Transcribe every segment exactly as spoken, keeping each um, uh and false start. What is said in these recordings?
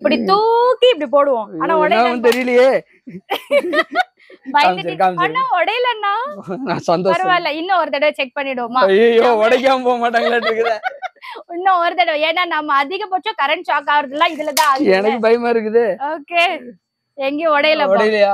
இப்படி தூக்கி இப்படி போடுவோம் ஆனா உடையல தெரியலையே ஆனா உடையலன்னா பரவாயில்ல இன்னும் ஒரு தடவை செக் பண்ணிடுவோமா ஐயோ உடைக்காம போக மாட்டாங்களா இருக்குது இன்னும் ஒரு தடவை ஏன்னா நம்ம அதிகபட்சம் கரண்ட் ஷாக் ஆகுறதுலாம் இதுலதான் எனக்கு பயமா இருக்குது ஓகே எங்கேயும் உடையல உடையலையா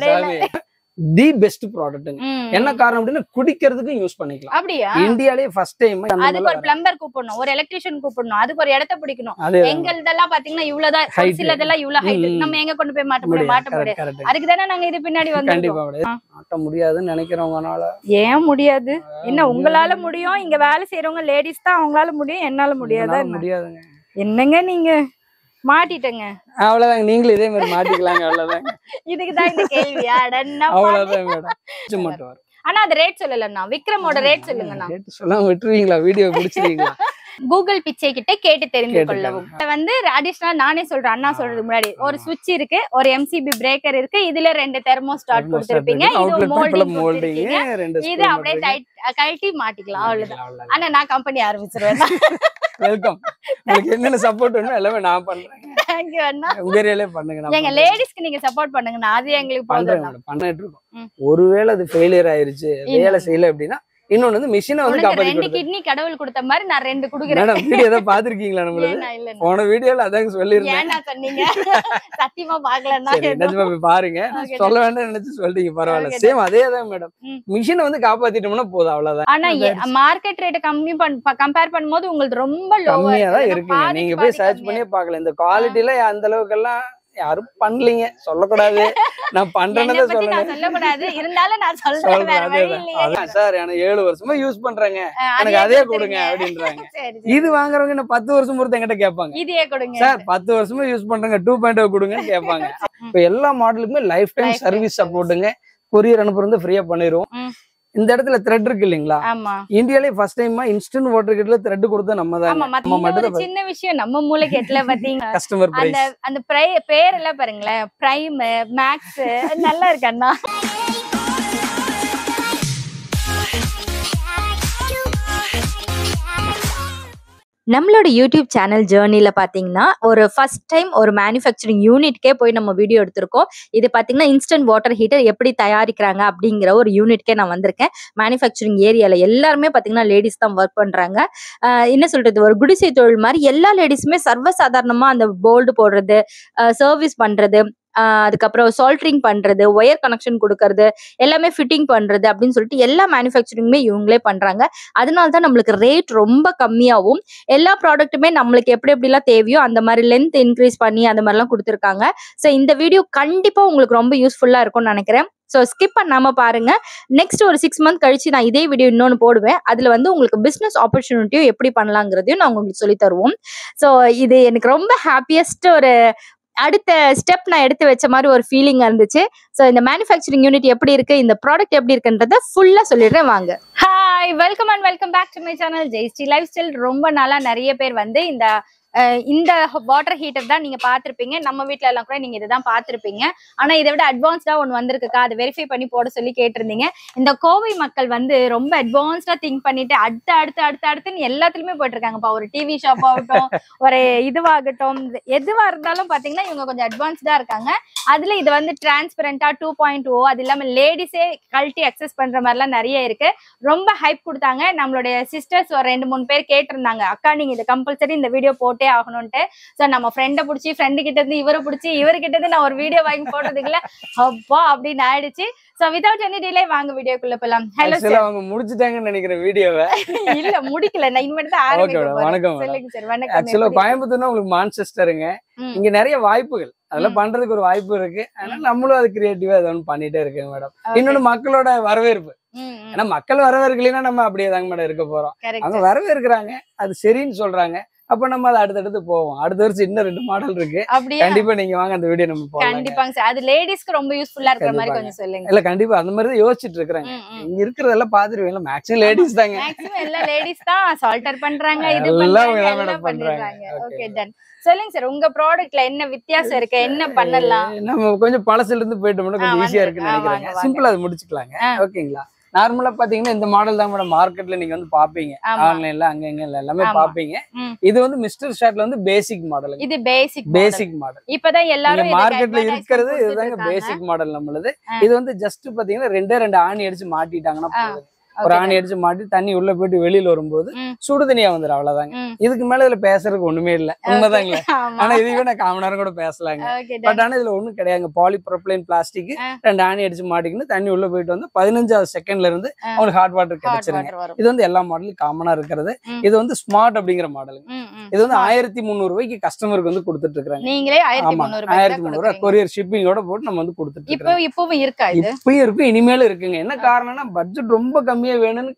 தி பெஸ்ட் ப்ராடக்ட் என்ன காரணம் அப்படின்னா குடிக்கிறதுக்கு யூஸ் பண்ணிக்கலாம் அப்படியா இந்தியாலே ஃபர்ஸ்ட் டைம் அதுக்கு ஒரு பிளம்பர் கூப்பிடணும் ஒரு எலக்ட்ரிஷியன் கூப்பிடணும் அதுக்கு ஒரு இடத்த பிடிக்கணும் எங்கள்தெல்லாம் பாத்தீங்கன்னா இவ்வளவுதான் சிலதெல்லாம் இவ்வளவு ஹைட் நம்ம எங்க கொண்டு போய் மாட்ட முடியும் மாட்ட முடியாது அதுக்கு தானே நாங்க இது பின்னாடி வந்து கண்டிப்பா மாட்ட முடியாதுன்னு நினைக்கிறவங்கனால ஏன் முடியாது என்ன உங்களால முடியும் இங்க வேலை செய்யறவங்க லேடிஸ் தான் அவங்களால முடியும் என்னால முடியாதா முடியாதுங்க என்னங்க நீங்க மாட்டிட்டங்க அவ்வளவுதாங்க நீங்களும் இதே மாதிரி மாட்டிக்கலாங்க அவ்வளவுதாங்க இதுக்குதான் இந்த கேள்வியா அவ்வளவுதான் மேடம் மட்டும் ஆனா அது ரேட் சொல்லலண்ணா விக்ரமோட ரேட் சொல்லுங்கண்ணா ரேட் சொல்லாம விட்டுருவீங்களா வீடியோ பிடிச்சிருவீங்களா கூகுள் பிச்சை கிட்ட கேட்டு தெரிந்து கொள்ளவும் வந்து அடிஷனலா நானே சொல்றேன் அண்ணா சொல்றது முன்னாடி ஒரு சுவிட்ச் இருக்கு ஒரு எம்சிபி பிரேக்கர் இருக்கு இதுல ரெண்டு தெர்மோஸ்டாட் கொடுத்திருப்பீங்க இது மோல்டிங் இது அப்படியே கழட்டி மாட்டிக்கலாம் அவ்வளவுதான் ஆனா நான் கம்பெனி ஆரம்பிச்சிருவேன் வெல்கம் உங்களுக்கு என்னென்ன சப்போர்ட் வேணும் எல்லாமே நான் பண்றேன் थैंक यू அண்ணா உங்க ஏரியால பண்ணுங்க எங்க லேடிஸ்க்கு நீங்க சப்போர்ட் பண்ணுங்க நான் அது எங்களுக்கு பண்றேன் பண்ணிட்டு இருக்கோம் ஒருவேளை அது ஃபெயிலியர் ஆயிருச்சு வேலை செய்யல அப்படினா இன்னொன்னு வந்து மெஷினை வந்து காப்பாத்தி ரெண்டு கிட்னி கடவுள் கொடுத்த மாதிரி நான் ரெண்டு குடுக்குறேன் மேடம் வீடியோ ஏதோ பாத்துர்க்கீங்களா நம்மளது போன வீடியோல அதான் சொல்லிருந்தேன் ஏன்னா சொன்னீங்க சத்தியமா பார்க்கலன்னா நிஜமா போய் பாருங்க சொல்ல வேண்டாம் நினைச்சு சொல்றீங்க பரவாயில்லை சேம் அதே தான் மேடம் மெஷினை வந்து காப்பாத்திட்டோம்னா போதும் அவ்வளவுதான் ஆனா மார்க்கெட் ரேட் கம்மி கம்பேர் பண்ணும்போது உங்களுக்கு ரொம்ப கம்மியா தான் இருக்குங்க நீங்க போய் சர்ச் பண்ணியே பார்க்கல இந்த குவாலிட்டில அந்த அளவுக்கு எல்லாம் யாரும் பண்ணலீங்க சொல்லக்கூடாது நான் பண்றேன்னு சொல்லக்கூடாது இருந்தாலும் நான் சொல்றேன் சார் எனக்கு ஏழு வருஷமா யூஸ் பண்றேங்க எனக்கு அதே கொடுங்க அப்படின்றாங்க இது வாங்குறவங்க இன்னும் பத்து வருஷம் பொறுத்து என்கிட்ட கேட்பாங்க இதே கொடுங்க சார் பத்து வருஷமா யூஸ் பண்றேங்க டூ பாயிண்ட் கொடுங்கன்னு கேட்பாங்க இப்ப எல்லா மாடலுக்குமே லைஃப் டைம் சர்வீஸ் சப்போர்ட்டுங்க கொரியர் அனுப்புறது ஃப்ரீயா பண்ணிடுவோம் இந்த இடத்துல த்ரெட் இருக்கு இல்லீங்களா இந்தியாலே ஃபர்ஸ்ட் டைமா இன்ஸ்டன்ட் வாட்டர் கிட்ல த்ரெட் கொடுத்தா நம்ம தான் நம்ம மட்டும் சின்ன விஷயம் நம்ம மூளைக்கு எட்ல பாத்தீங்க கஸ்டமர் பிரைஸ் அந்த அந்த பேர் எல்லாம் பாருங்களேன் பிரைம் மேக்ஸ் நல்லா இருக்கு அண்ணா நம்மளோட யூடியூப் சேனல் ஜேர்னில பாத்தீங்கன்னா ஒரு ஃபர்ஸ்ட் டைம் ஒரு மேனுஃபேக்சரிங் யூனிட்கே போய் நம்ம வீடியோ எடுத்திருக்கோம் இது பாத்தீங்கன்னா இன்ஸ்டன்ட் வாட்டர் ஹீட்டர் எப்படி தயாரிக்கிறாங்க அப்படிங்கிற ஒரு யூனிட்கே நான் வந்திருக்கேன் மேனுஃபேக்சரிங் ஏரியால எல்லாருமே பாத்தீங்கன்னா லேடிஸ் தான் ஒர்க் பண்றாங்க என்ன சொல்றது ஒரு குடிசை தொழில் மாதிரி எல்லா லேடிஸுமே சர்வசாதாரணமா அந்த போல்டு போடுறது சர்வீஸ் பண்றது அதுக்கப்புறம் சால்ட்ரிங் பண்றது ஒயர் கனெக்ஷன் கொடுக்கறது எல்லாமே ஃபிட்டிங் பண்றது அப்படின்னு சொல்லிட்டு எல்லா மேனுஃபேக்சரிங்குமே இவங்களே பண்றாங்க அதனால தான் நம்மளுக்கு ரேட் ரொம்ப கம்மியாகவும் எல்லா ப்ராடக்ட்டுமே நம்மளுக்கு எப்படி எப்படிலாம் தேவையோ அந்த மாதிரி லென்த் இன்க்ரீஸ் பண்ணி அந்த மாதிரிலாம் கொடுத்துருக்காங்க ஸோ இந்த வீடியோ கண்டிப்பா உங்களுக்கு ரொம்ப யூஸ்ஃபுல்லா இருக்கும்னு நினைக்கிறேன் ஸோ ஸ்கிப் பண்ணாம பாருங்க நெக்ஸ்ட் ஒரு சிக்ஸ் மந்த் கழிச்சு நான் இதே வீடியோ இன்னொன்று போடுவேன் அதுல வந்து உங்களுக்கு பிசினஸ் ஆப்பர்ச்சுனிட்டியும் எப்படி பண்ணலாங்கிறதையும் நான் உங்களுக்கு சொல்லி தருவோம் ஸோ இது எனக்கு ரொம்ப ஹாப்பியஸ்ட் ஒரு அடுத்த ஸ்டெப் நான் எடுத்து வச்ச மாதிரி ஒரு ஃபீலிங் இருந்துச்சு ஸோ இந்த மேனுஃபேக்சரிங் யூனிட் எப்படி இருக்கு இந்த ப்ராடக்ட் எப்படி இருக்குன்றத ஃபுல்லா சொல்லிடுறேன் வாங்க hi welcome and welcome back to my channel Jayashree life style ரொம்ப நாளா நிறைய பேர் வந்து இந்த இந்த வாட்டர் ஹீட்டர் தான் நீங்க பாத்திருப்பீங்க நம்ம வீட்டுல எல்லாம் கூட நீங்க இதுதான் பாத்திருப்பீங்க ஆனா இதை விட அட்வான்ஸ்டா ஒன்னு வந்திருக்குக்கா அதை வெரிஃபை பண்ணி போட சொல்லி கேட்டிருந்தீங்க இந்த கோவை மக்கள் வந்து ரொம்ப அட்வான்ஸ்டா திங்க் பண்ணிட்டு அடுத்து அடுத்து அடுத்து அடுத்துன்னு எல்லாத்துலயுமே போயிட்டு இருக்காங்கப்பா ஒரு டிவி ஷாப் ஆகட்டும் ஒரு இதுவாகட்டும் எதுவா இருந்தாலும் பாத்தீங்கன்னா இவங்க கொஞ்சம் அட்வான்ஸ்டா இருக்காங்க அதுல இது வந்து டிரான்ஸ்பரண்டா டூ பாயிண்ட் ஓ அது இல்லாம லேடிஸே கல்ட்டி அக்சஸ் பண்ற மாதிரிலாம் நிறைய இருக்கு ரொம்ப ஹைப் கொடுத்தாங்க நம்மளுடைய சிஸ்டர்ஸ் ஒரு ரெண்டு மூணு பேர் கேட்டிருந்தாங்க அக்கா நீங்க இது கம்பல்சரி இந்த வீடியோ போட்டு ஆகணும்ட்டு சோ நம்ம ஃப்ரெண்ட புடிச்சு ஃப்ரெண்டு கிட்ட இருந்து இவரை புடிச்சு இவரு கிட்ட இருந்து நான் ஒரு வீடியோ வாங்கி போடுறதுக்குள்ள அப்பா அப்படின்னு ஆயிடுச்சு சோ வித்அவுட் எனி டிலே வாங்க வீடியோக்குள்ள போலாம் ஹலோ சார் அவங்க முடிச்சிட்டாங்கன்னு நினைக்கிறேன் வீடியோவை இல்ல முடிக்கல நான் இனிமேல் தான் ஆரம்பிக்கிறேன் வணக்கம் சொல்லுங்க சார் வணக்கம் ஆக்சுவலா கோயம்புத்தூர்னா உங்களுக்கு மான்செஸ்டருங்க இங்க நிறைய வாய்ப்புகள் அதெல்லாம் பண்றதுக்கு ஒரு வாய்ப்பு இருக்கு அதனால நம்மளும் அது கிரியேட்டிவா ஏதோ ஒன்று பண்ணிட்டே இருக்கேன் மேடம் இன்னொன்னு மக்களோட வரவேற்பு ஏன்னா மக்கள் வரவேற்கலைன்னா நம்ம அப்படியே தாங்க மேடம் இருக்க போறோம் அவங்க வரவேற்கிறாங்க அது சரின்னு சொல்றாங்க அப்ப நம்ம அதை அடுத்தடுத்து போவோம் அடுத்த வருஷம் இன்னும் ரெண்டு மாடல் இருக்கு கண்டிப்பா நீங்க வாங்க அந்த வீடியோ நம்ம போலாம் கண்டிப்பாங்க சார் அது லேடிஸ்க்கு ரொம்ப யூஸ்ஃபுல்லா இருக்கிற மாதிரி கொஞ்சம் சொல்லுங்க இல்ல கண்டிப்பா அந்த மாதிரி தான் யோசிச்சிட்டு இருக்காங்க இங்க இருக்கிறதெல்லாம் பாத்துருவீங்க மேக்ஸிமம் லேடிஸ் தாங்க மேக்ஸிமம் எல்லா லேடிஸ் தான் சால்டர் பண்றாங்க இது பண்றாங்க பண்றாங்க ஓகே டன் சொல்லுங்க சார் உங்க ப்ராடக்ட்ல என்ன வித்தியாசம் இருக்கு என்ன பண்ணலாம் நம்ம கொஞ்சம் பழசுல இருந்து போயிட்டோம்னா கொஞ்சம் ஈஸியா இருக்குன்னு நினைக்கிறேன் சிம்பிளா அதை முடிச்சுக்கலாங்க ஓகேங்களா நார்மலா பாத்தீங்கன்னா இந்த மாடல் தான் மேடம் மார்க்கெட்ல நீங்க வந்து பாப்பீங்க, ஆன்லைன்ல அங்க இங்க எல்லாமே பாப்பீங்க. இது வந்து மிஸ்டர் ஷாட்ல வந்து பேசிக் மாடல். இது பேசிக் பேசிக் மாடல். இப்பதான் எல்லாரும் மார்க்கெட்ல இருக்கிறது இதுதாங்க பேசிக் மாடல் நம்மளுது. இது வந்து ஜஸ்ட் பாத்தீங்கன்னா ரெண்டே ரெண்டு ஆணி அடிச்சு மாட்டிட்டாங்கன்னா போதும். ஒரு ஆணி அடிச்சு மாட்டி தண்ணி உள்ள போயிட்டு வெளியில வரும்போது சுடு தண்ணியா வந்துடும், அவ்வளவுதாங்க. இதுக்கு மேல இதுல பேசுறதுக்கு ஒண்ணுமே இல்ல, உண்மைதாங்களே. ஆனா இதுவே நான் காமன் நேரம் கூட பேசலாங்க. பட் ஆனா இதுல ஒண்ணும் கிடையாது. பாலிப்ரோபிளைன் பிளாஸ்டிக் ரெண்டு ஆணி அடிச்சு மாட்டிக்கின்னு தண்ணி உள்ள போயிட்டு வந்து பதினஞ்சாவது செகண்ட்ல இருந்து அவங்களுக்கு ஹாட் வாட்டர் கிடைச்சிருங்க. இது வந்து எல்லா மாடலும் காமனா இருக்கிறது. இது வந்து ஸ்மார்ட் அப்படிங்கிற மாடலுங்க. இது வந்து ஆயிரத்தி முந்நூறு ரூபாய்க்கு கஸ்டமருக்கு வந்து கொடுத்துட்டு இருக்காங்க. நீங்களே ஆயிரத்தி முந்நூறு ரூபாய் கொரியர் ஷிப்பிங்கோட போட்டு நம்ம வந்து கொடுத்துட்டு இருக்கோம். இப்பவும் இருக்கா? இப்பயும் இருக்கு, இனிமேலும் இருக்குங்க. என்ன காரணம்னா பட்ஜெட் ரொம்ப கம்மியா வேணும்னு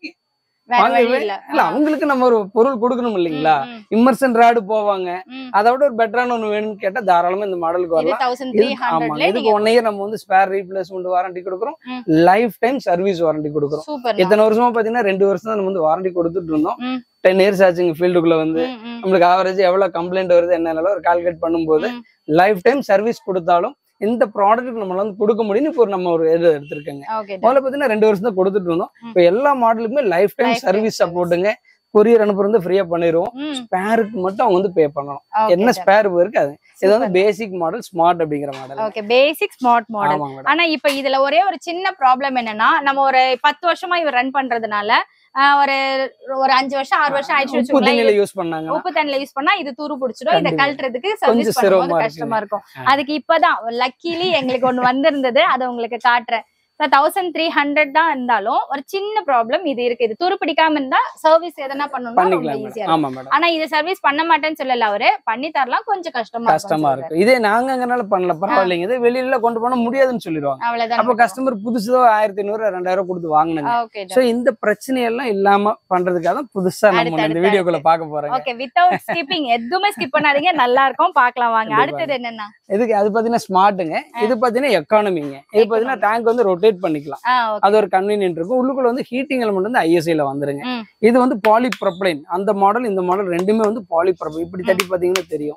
இல்ல, அவங்களுக்கு நம்ம ஒரு பொருள் கொடுக்கணும் இல்லைங்களா. இம்மர்சன் ராடு போவாங்க, அதோட ஒரு பெட்டரான ஒண்ணு வேணும்னு கேட்டா தாராளமா இந்த மாடலுக்கு வரலாம். ஆமாங்க, இதுக்கு ஒன் இயர் நம்ம வந்து ஸ்பேர் ரீப்ளேஸ்மெண்ட் வாரண்டி கொடுக்குறோம், லைஃப் டைம் சர்வீஸ் வாரண்டி கொடுக்குறோம். இத்தனை வருஷமா பாத்தீங்கன்னா ரெண்டு வருஷம் தான் நம்ம வந்து வாரண்டி கொடுத்துட்டு இருந்தோம். டென் இயர்ஸ் ஆச்சுங்க ஃபீல்டுக்குள்ள வந்து. நம்மளுக்கு ஆவரேஜ் எவ்வளவு கம்ப்ளைண்ட் வருது என்னென்ன ஒரு கால்குலேட் பண்ணும்போது லைஃப் டைம் சர்வீஸ் கொடுத்தாலும் இந்த ப்ராடக்ட் நம்மளால வந்து கொடுக்க முடியும்னு இப்போ நம்ம ஒரு இது எடுத்திருக்கேங்க. முதல்ல பாத்தீங்கன்னா ரெண்டு வருஷம் தான் கொடுத்துட்டு இருந்தோம். இப்போ எல்லா மாடலுக்குமே லைஃப் டைம் சர்வீஸ் சப்போர்ட்டுங்க. கொரியர் அனுப்புறது ஃப்ரீயா பண்ணிடுவோம். ஸ்பேருக்கு மட்டும் அவங்க வந்து பே பண்ணணும். என்ன ஸ்பேர் இருக்கு அது. இது வந்து பேசிக் மாடல் ஸ்மார்ட் அப்படிங்கிற model. Okay, basic smart model. ஆனா இப்போ இதுல ஒரே ஒரு சின்ன ப்ராப்ளம் என்னன்னா, நம்ம ஒரு பத்து வருஷமா இவர் ரன் பண்றதுனால ஒரு ஒரு அஞ்சு வருஷம் ஆறு வருஷம் ஆயிடுச்சு உப்பு தண்ணியில யூஸ் பண்ணாங்க. உப்பு தண்ணியில யூஸ் பண்ணா இது துரு பிடிச்சிடும். இதை கழட்டுறதுக்கு சர்வீஸ் பண்ணும்போது கஷ்டமா இருக்கும். அதுக்கு இப்பதான் லக்கிலி எங்களுக்கு ஒண்ணு வந்திருந்தது, அதை உங்களுக்கு காட்டுறேன். தௌசண்ட் த்ரீ ஹண்ட்ரட் தான் இருந்தாலும் ஒரு சின்ன ப்ராப்ளம் இது இருக்கு. இது துரு பிடிக்காம இருந்தா சர்வீஸ் எதனா பண்ணணும். ஆனா இது சர்வீஸ் பண்ண மாட்டேன்னு சொல்லல, அவரு பண்ணி தரலாம், கொஞ்சம் கஷ்டமா கஷ்டமா இருக்கு. இதே நாங்க அங்கனால பண்ணல, பரவாயில்லைங்க. இது வெளியில கொண்டு போனா முடியாதுன்னு சொல்லிடுவாங்க. அவ்வளவுதான். அப்ப கஸ்டமர் புதுசுதோ ஆயிரத்தி ஐநூறு ரெண்டாயிரம் கொடுத்து வாங்கினாங்க. சோ இந்த பிரச்சனை எல்லாம் இல்லாம பண்றதுக்காக தான் புதுசா நம்ம இந்த வீடியோக்குள்ள பாக்க போறோம். ஓகே, வித்அவுட் ஸ்கிப்பிங் எதுவுமே ஸ்கிப் பண்ணாதீங்க, நல்லா இருக்கும், பார்க்கலாம் வாங்க. அடுத்தது என்னன்னா இதுக்கு அது பாத்தீங்கன்னா ஸ்மார்ட்டுங்க. இது பாத்தீங்கன்னா எக்கானமிங்க. இது பாத்தீங்கன்னா டேங்க் வந்து ரொட்டேட் பண்ணிக்கலாம். அது ஒரு கன்வீனியன்ட் இருக்கும். உள்ளுக்குள்ள வந்து ஹீட்டிங் எலிமெண்ட் வந்து ஐஎஸ்ஐல வந்துருங்க. இது வந்து பாலிப்ரோபிளைன். அந்த மாடல் இந்த மாடல் ரெண்டுமே வந்து பாலிப்ரோபிளைன். இப்படி தட்டி பாத்தீங்கன்னா தெரியும்.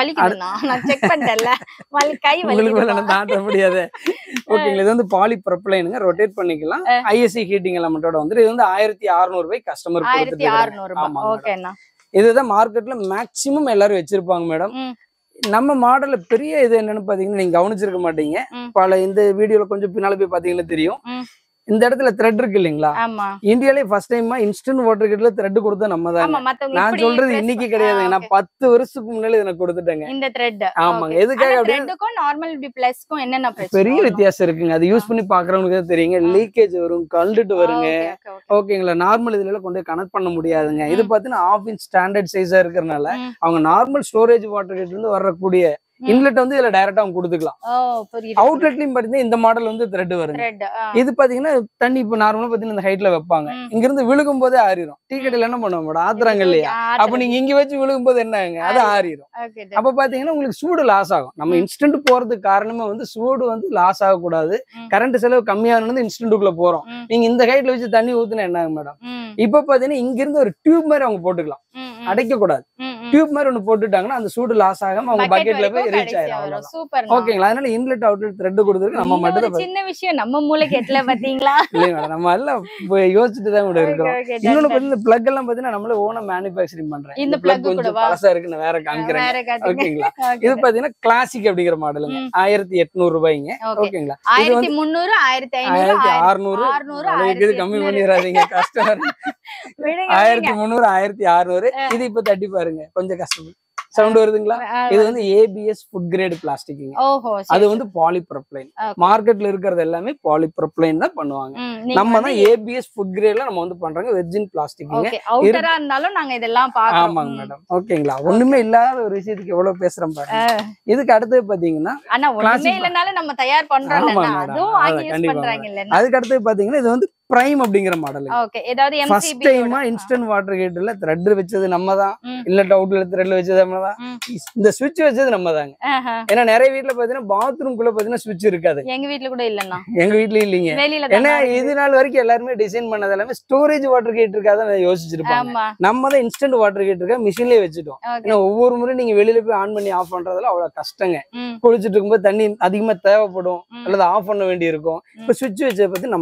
தாண்ட முடியாது. ஓகேங்களா, இது வந்து பாலிப்ரோபிளைனுங்க. ரொட்டேட் பண்ணிக்கலாம். ஐஎஸ்ஐ ஹீட்டிங் எலிமெண்டோட வந்து இது வந்து ஆயிரத்தி அறுநூறு ரூபாய் கஸ்டமர் கொடுத்துட்டு. இதுதான் மார்க்கெட்ல மேக்சிமம் எல்லாரும் வச்சிருப்பாங்க மேடம். நம்ம மாடல்ல பெரிய இது என்னன்னு பாத்தீங்கன்னா நீங்க கவனிச்சிருக்க மாட்டீங்க. பல இந்த வீடியோல கொஞ்சம் பின்னால போய் பாத்தீங்கன்னா தெரியும். இந்த இடத்துல த்ரெட் இருக்கு இல்லீங்களா, இந்தியாலே ஃபர்ஸ்ட் டைமா இன்ஸ்டன்ட் வாட்டர் ஹீட்டர்ல த்ரெட் கொடுத்தா நம்ம தான். நான் சொல்றது இன்னைக்கு கிடையாது, நான் பத்து வருஷத்துக்கு முன்னாடி எனக்கு கொடுத்துட்டேங்க இந்த த்ரெட். ஆமாங்க, எதுக்காக அப்படியே நார்மல் இப்படி பிளஸ்க்கும் என்னென்ன பெரிய வித்தியாசம் இருக்குங்க. அது யூஸ் பண்ணி பாக்குறவங்களுக்கு தெரியுங்க. லீக்கேஜ் வரும், கழண்டுட்டு வருங்க. ஓகேங்களா, நார்மல் இதுல கொண்டு கனெக்ட் பண்ண முடியாதுங்க. இது பாத்தீங்கன்னா ஆஃப் இன்ச் ஸ்டாண்டர்ட் சைஸா இருக்கிறதுனால அவங்க நார்மல் ஸ்டோரேஜ் வாட்டர் ஹீட்டர் இருந்து வரக்கூடிய இன்லெட் வந்து இதுல டைரக்டா அவங்க கொடுத்துக்கலாம். அவுட்லெட்லயும் பாத்தீங்கன்னா இந்த மாடல் வந்து த்ரெட் வருங்க. இது பாத்தீங்கன்னா தண்ணி இப்ப நார்மலா பாத்தீங்கன்னா இந்த ஹைட்ல வைப்பாங்க. இங்க இருந்து விழுகும் போதே ஆறிடும். டீ கடையில என்ன பண்ணுவாங்க மேடம், ஆத்துறாங்க இல்லையா, அப்ப நீங்க இங்க வச்சு விழுகும் போது என்ன ஆகுங்க, அது ஆறிடும். அப்ப பாத்தீங்கன்னா உங்களுக்கு சூடு லாஸ் ஆகும். நம்ம இன்ஸ்டன்ட் போறதுக்கு காரணமே வந்து சூடு வந்து லாஸ் ஆகக்கூடாது, கரண்ட் செலவு கம்மியானது இன்ஸ்டன்ட்டுக்குள்ள போறோம். நீங்க இந்த ஹைட்ல வச்சு தண்ணி ஊத்துனா என்ன ஆகும் மேடம், இப்ப பாத்தீங்கன்னா இங்க இருந்து ஒரு டியூப் மாதிரி அவங்க போட்டுக்கலாம், அடைக்க கூடாது. டியூப் மாதிரி ஒண்ணு போட்டுட்டாங்கன்னா அந்த சூடு லாஸ் ஆகாம அவங்க பக்கெட்ல போய் ரீச் ஆயிடும். ஓகேங்களா, அதனால இன்லெட் அவுட்லெட் த்ரெட் கொடுத்துருக்கு. நம்ம மட்டும் சின்ன விஷயம் நம்ம மூளைக்கு எட்டல பாத்தீங்களா, இல்லைங்க நம்ம எல்லாம் யோசிச்சுட்டு தான் கூட இருக்கிறோம். இன்னொன்னு பாத்தீங்கன்னா பிளக் எல்லாம் பாத்தீங்கன்னா நம்மளே ஓனா மேனுஃபேக்சரிங் பண்றேன். இந்த பிளக் கொஞ்சம் பழசா இருக்கு, நான் வேற காமிக்கிறேன். ஓகேங்களா, இது பாத்தீங்கன்னா கிளாசிக் அப்படிங்கிற மாடலுங்க. ஆயிரத்தி எட்நூறு ரூபாய்ங்க. ஓகேங்களா, ஆயிரத்தி முந்நூறு ஆயிரத்தி அறுநூறு இது கம்மி பண்ணிடாதீங்க கஸ்டமர். ஆயிரத்தி முந்நூறு ஆயிரத்தி அறுநூறு இது இப்ப தட்டி பாருங்க, கொஞ்சம் கஷ்டம். சவுண்ட் வருதுங்களா, இது வந்து ஏபிஎஸ் ஃபுட் கிரேட் பிளாஸ்டிக்ங்க. அது வந்து பாலிப்ரோபிளைன். மார்க்கெட்ல இருக்கிறது எல்லாமே பாலிப்ரோபிளைன் தான் பண்ணுவாங்க. நம்ம தான் ஏபிஎஸ் ஃபுட் கிரேட்ல நம்ம வந்து பண்றாங்க, வெர்ஜின் பிளாஸ்டிக்ங்க. அவுட்டரா இருந்தாலும் நாங்க இதெல்லாம் பார்க்கறோம். ஆமாங்க மேடம். ஓகேங்களா, ஒண்ணுமே இல்லாத ஒரு விஷயத்துக்கு எவ்வளவு பேசுறோம் பாருங்க. இதுக்கு அடுத்து பாத்தீங்கன்னா ஆனா ஒண்ணுமே இல்லனால நம்ம தயார் பண்றோம்ல, அதுவும் ஆகி யூஸ் பண்றாங்க இல்ல. அதுக்கு அடுத்து பாத்தீங்கன்னா இது வந்து பிரைம் அப்படிங்கிற மாடல். ஓகே, ஏதாவது ஃபர்ஸ்ட் டைமா இன்ஸ்டன்ட் வாட்டர் ஹீட்டர்ல த்ரெட் வச்சது நம்ம தான், இல்ல அவுட்ல த்ரெட் வச்சது நம்ம தான், இந்த ஸ்விட்ச் வச்சது நம்ம தாங்க. ஏன்னா நிறைய வீட்ல பாத்தீங்கன்னா பாத்ரூம் குள்ள பாத்தீங்கன்னா ஸ்விட்ச் இருக்காது. எங்க வீட்ல கூட இல்லன்னா, எங்க வீட்ல இல்லீங்க. ஏன்னா இது நாள் வரைக்கும் எல்லாருமே டிசைன் பண்ணது எல்லாமே ஸ்டோரேஜ் வாட்டர் ஹீட்டருக்காக தான் யோசிச்சிருப்பாங்க. நம்ம தான் இன்ஸ்டன்ட் வாட்டர் ஹீட்டருக்காக மிஷின்லயே வச்சுட்டோம். ஏன்னா ஒவ்வொரு முறை நீங்க வெளியில போய் ஆன் பண்ணி ஆஃப் பண்றதுல அவ்வளவு கஷ்டங்க. குளிச்சுட்டு இருக்கும்போது தண்ணி அதிகமா தேவைப்படும் அல்லது ஆஃப் பண்ண வேண்டி இருக்கும். இப்ப ஸ்விட்ச் வச்சதை பத்தி நம்ம தான்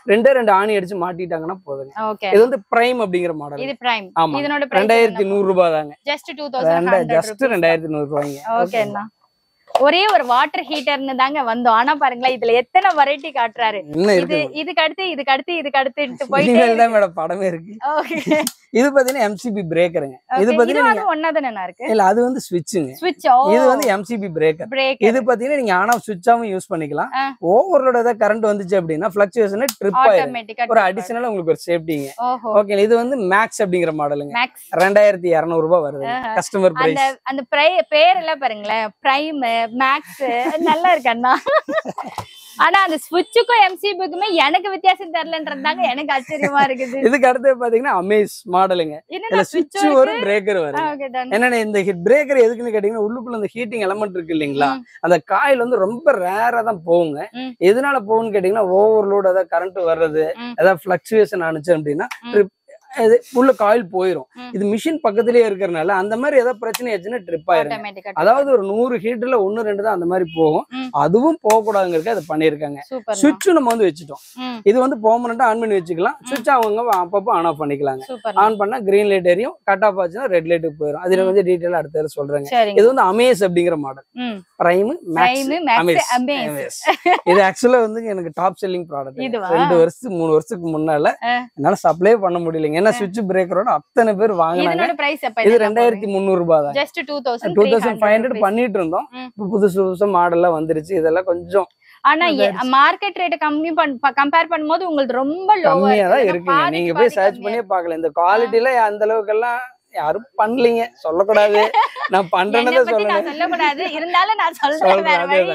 ரெண்டே ரெண்டு ஆணி அடிச்சு மாட்டிட்டாங்கன்னா போதுங்க. இது வந்து பிரைம் அப்படிங்கிற மாடல். இது பிரைம். ஆமா, இதனோட ரெண்டாயிரத்தி நூறு ரூபாய் தாங்க. ஜஸ்ட் டூ தௌசண்ட் ஜஸ்ட் ரெண்டாயிரத்தி நூறு ரூபாய்ங்க. ஓகேண்ணா. ஒரே ஒரு வாட்டர் ஹீட்டர்னு தாங்க வந்தோம். ஆனா பாருங்களேன் இதுல எத்தனை வெரைட்டி காட்டுறாரு. இது இதுக்கு அடுத்து இதுக்கு அடுத்து இதுக்கு அடுத்து போயிட்டே மேடம் படமே இருக்கு. இது பாத்தீங்கன்னா எம்சிபி பிரேக்கருங்க. இது பாத்தீங்கன்னா ஒன்னாதானே இருக்கு. இல்ல அது வந்து ஸ்விட்சுங்க. ஸ்விட்ச். இது வந்து எம்சிபி பிரேக்கர். இது பாத்தீங்கன்னா நீங்க ஆன் ஆஃப் ஸ்விட்சாவும் யூஸ் பண்ணிக்கலாம். ஓவர்லோட் ஏதாவது கரண்ட் வந்துச்சு அப்படின்னா ஃபிளக்சுவேஷன் ட்ரிப் ஆயிடும். ஒரு அடிஷனலா உங்களுக்கு ஒரு சேஃப்டிங்க. ஓகே, இது வந்து மேக்ஸ் அப்படிங்கிற மாடலுங்க. ரெண்டாயிரத்தி இருநூறு ரூபாய் வருது கஸ்டமர் பிரைஸ். அந்த பேர் எல்லாம் பாருங்களேன், பிரைம் மேக்ஸ் நல்லா இருக்கு அண்ணா. ஆனா அந்த ஸ்விட்சுக்கும் எம்சிபிக்குமே எனக்கு வித்தியாசம் தெரியலன்றதாங்க எனக்கு ஆச்சரியமா இருக்குது. இதுக்கு அடுத்து பாத்தீங்கன்னா அமேஸ் மாடலுங்க. இதுல ஸ்விட்ச் ஒரு பிரேக்கர் வரும். என்னன்னா இந்த பிரேக்கர் எதுக்குன்னு கேட்டீங்கன்னா உள்ளுக்குள்ள அந்த ஹீட்டிங் எலமெண்ட் இருக்கு இல்லீங்களா, அந்த காயில் வந்து ரொம்ப ரேரா தான் போகுங்க. எதனால போகும்னு கேட்டீங்கன்னா ஓவர்லோட் ஏதாவது கரண்ட் வர்றது, ஏதாவது பிளக்சுவேஷன் ஆனிச்சு அப்படின்னா உள்ள காயில் போயிரும். இது மிஷின் பக்கத்திலேயே இருக்கிறதுனால அந்த மாதிரி ஏதாவது பிரச்சனை ஆச்சுன்னா ட்ரிப் ஆயிரும். அதாவது ஒரு நூறு ஹீட்டர்ல ஒன்னு ரெண்டு தான் அந்த மாதிரி போகும். அதுவும் போக கூடாதுங்கிறதுக்கு அதை பண்ணிருக்காங்க. சுவிட்ச் நம்ம வந்து வச்சுட்டோம். இது வந்து பெர்மனண்டா ஆன் பண்ணி வச்சுக்கலாம். சுவிட்ச் அவங்க அப்பப்போ ஆன் ஆஃப் பண்ணிக்கலாங்க. ஆன் பண்ணா கிரீன் லைட் எரியும், கட் ஆஃப் ஆச்சுன்னா ரெட் லைட்டுக்கு போயிடும். அதுல கொஞ்சம் டீடைலா அடுத்த சொல்றேங்க. இது வந்து அமேஸ் அப்படிங்கிற மாடல். Prime maths Amaze. இது ஆக்சுவலா வந்து எனக்கு டாப் செல்லிங் ப்ராடக்ட். ரெண்டு வருஷத்துக்கு மூணு வருஷத்துக்கு முன்னால என்னால சப்ளை பண்ண முடியலைங்க. ஏன்னா சுவிட்ச் பிரேக்கரோட அத்தனை பேர் வாங்கினாங்க. இது ரெண்டாயிரத்தி முந்நூறு ரூபாய் தான். Just two thousand two thousand five hundred பண்ணிட்டு இருந்தோம். இப்போ புதுசு புதுசு மாடல்லாம் வந்துருச்சு. இதெல்லாம் கொஞ்சம் ஆனா மார்க்கெட் ரேட் கம்மி கம்பேர் பண்ணும்போது உங்களுக்கு ரொம்ப கம்மியா தான் இருக்குங்க. நீங்க போய் சர்ச் பண்ணியே பாக்கலாம். இந்த குவாலிட்டில அந்த அளவுக்கு எல்லாம் யாரும் பண்ணலீங்க. சொல்லக்கூடாது, நான் பண்றேன்னு சொல்லக்கூடாது, இருந்தாலும் நான் சொல்றேன்.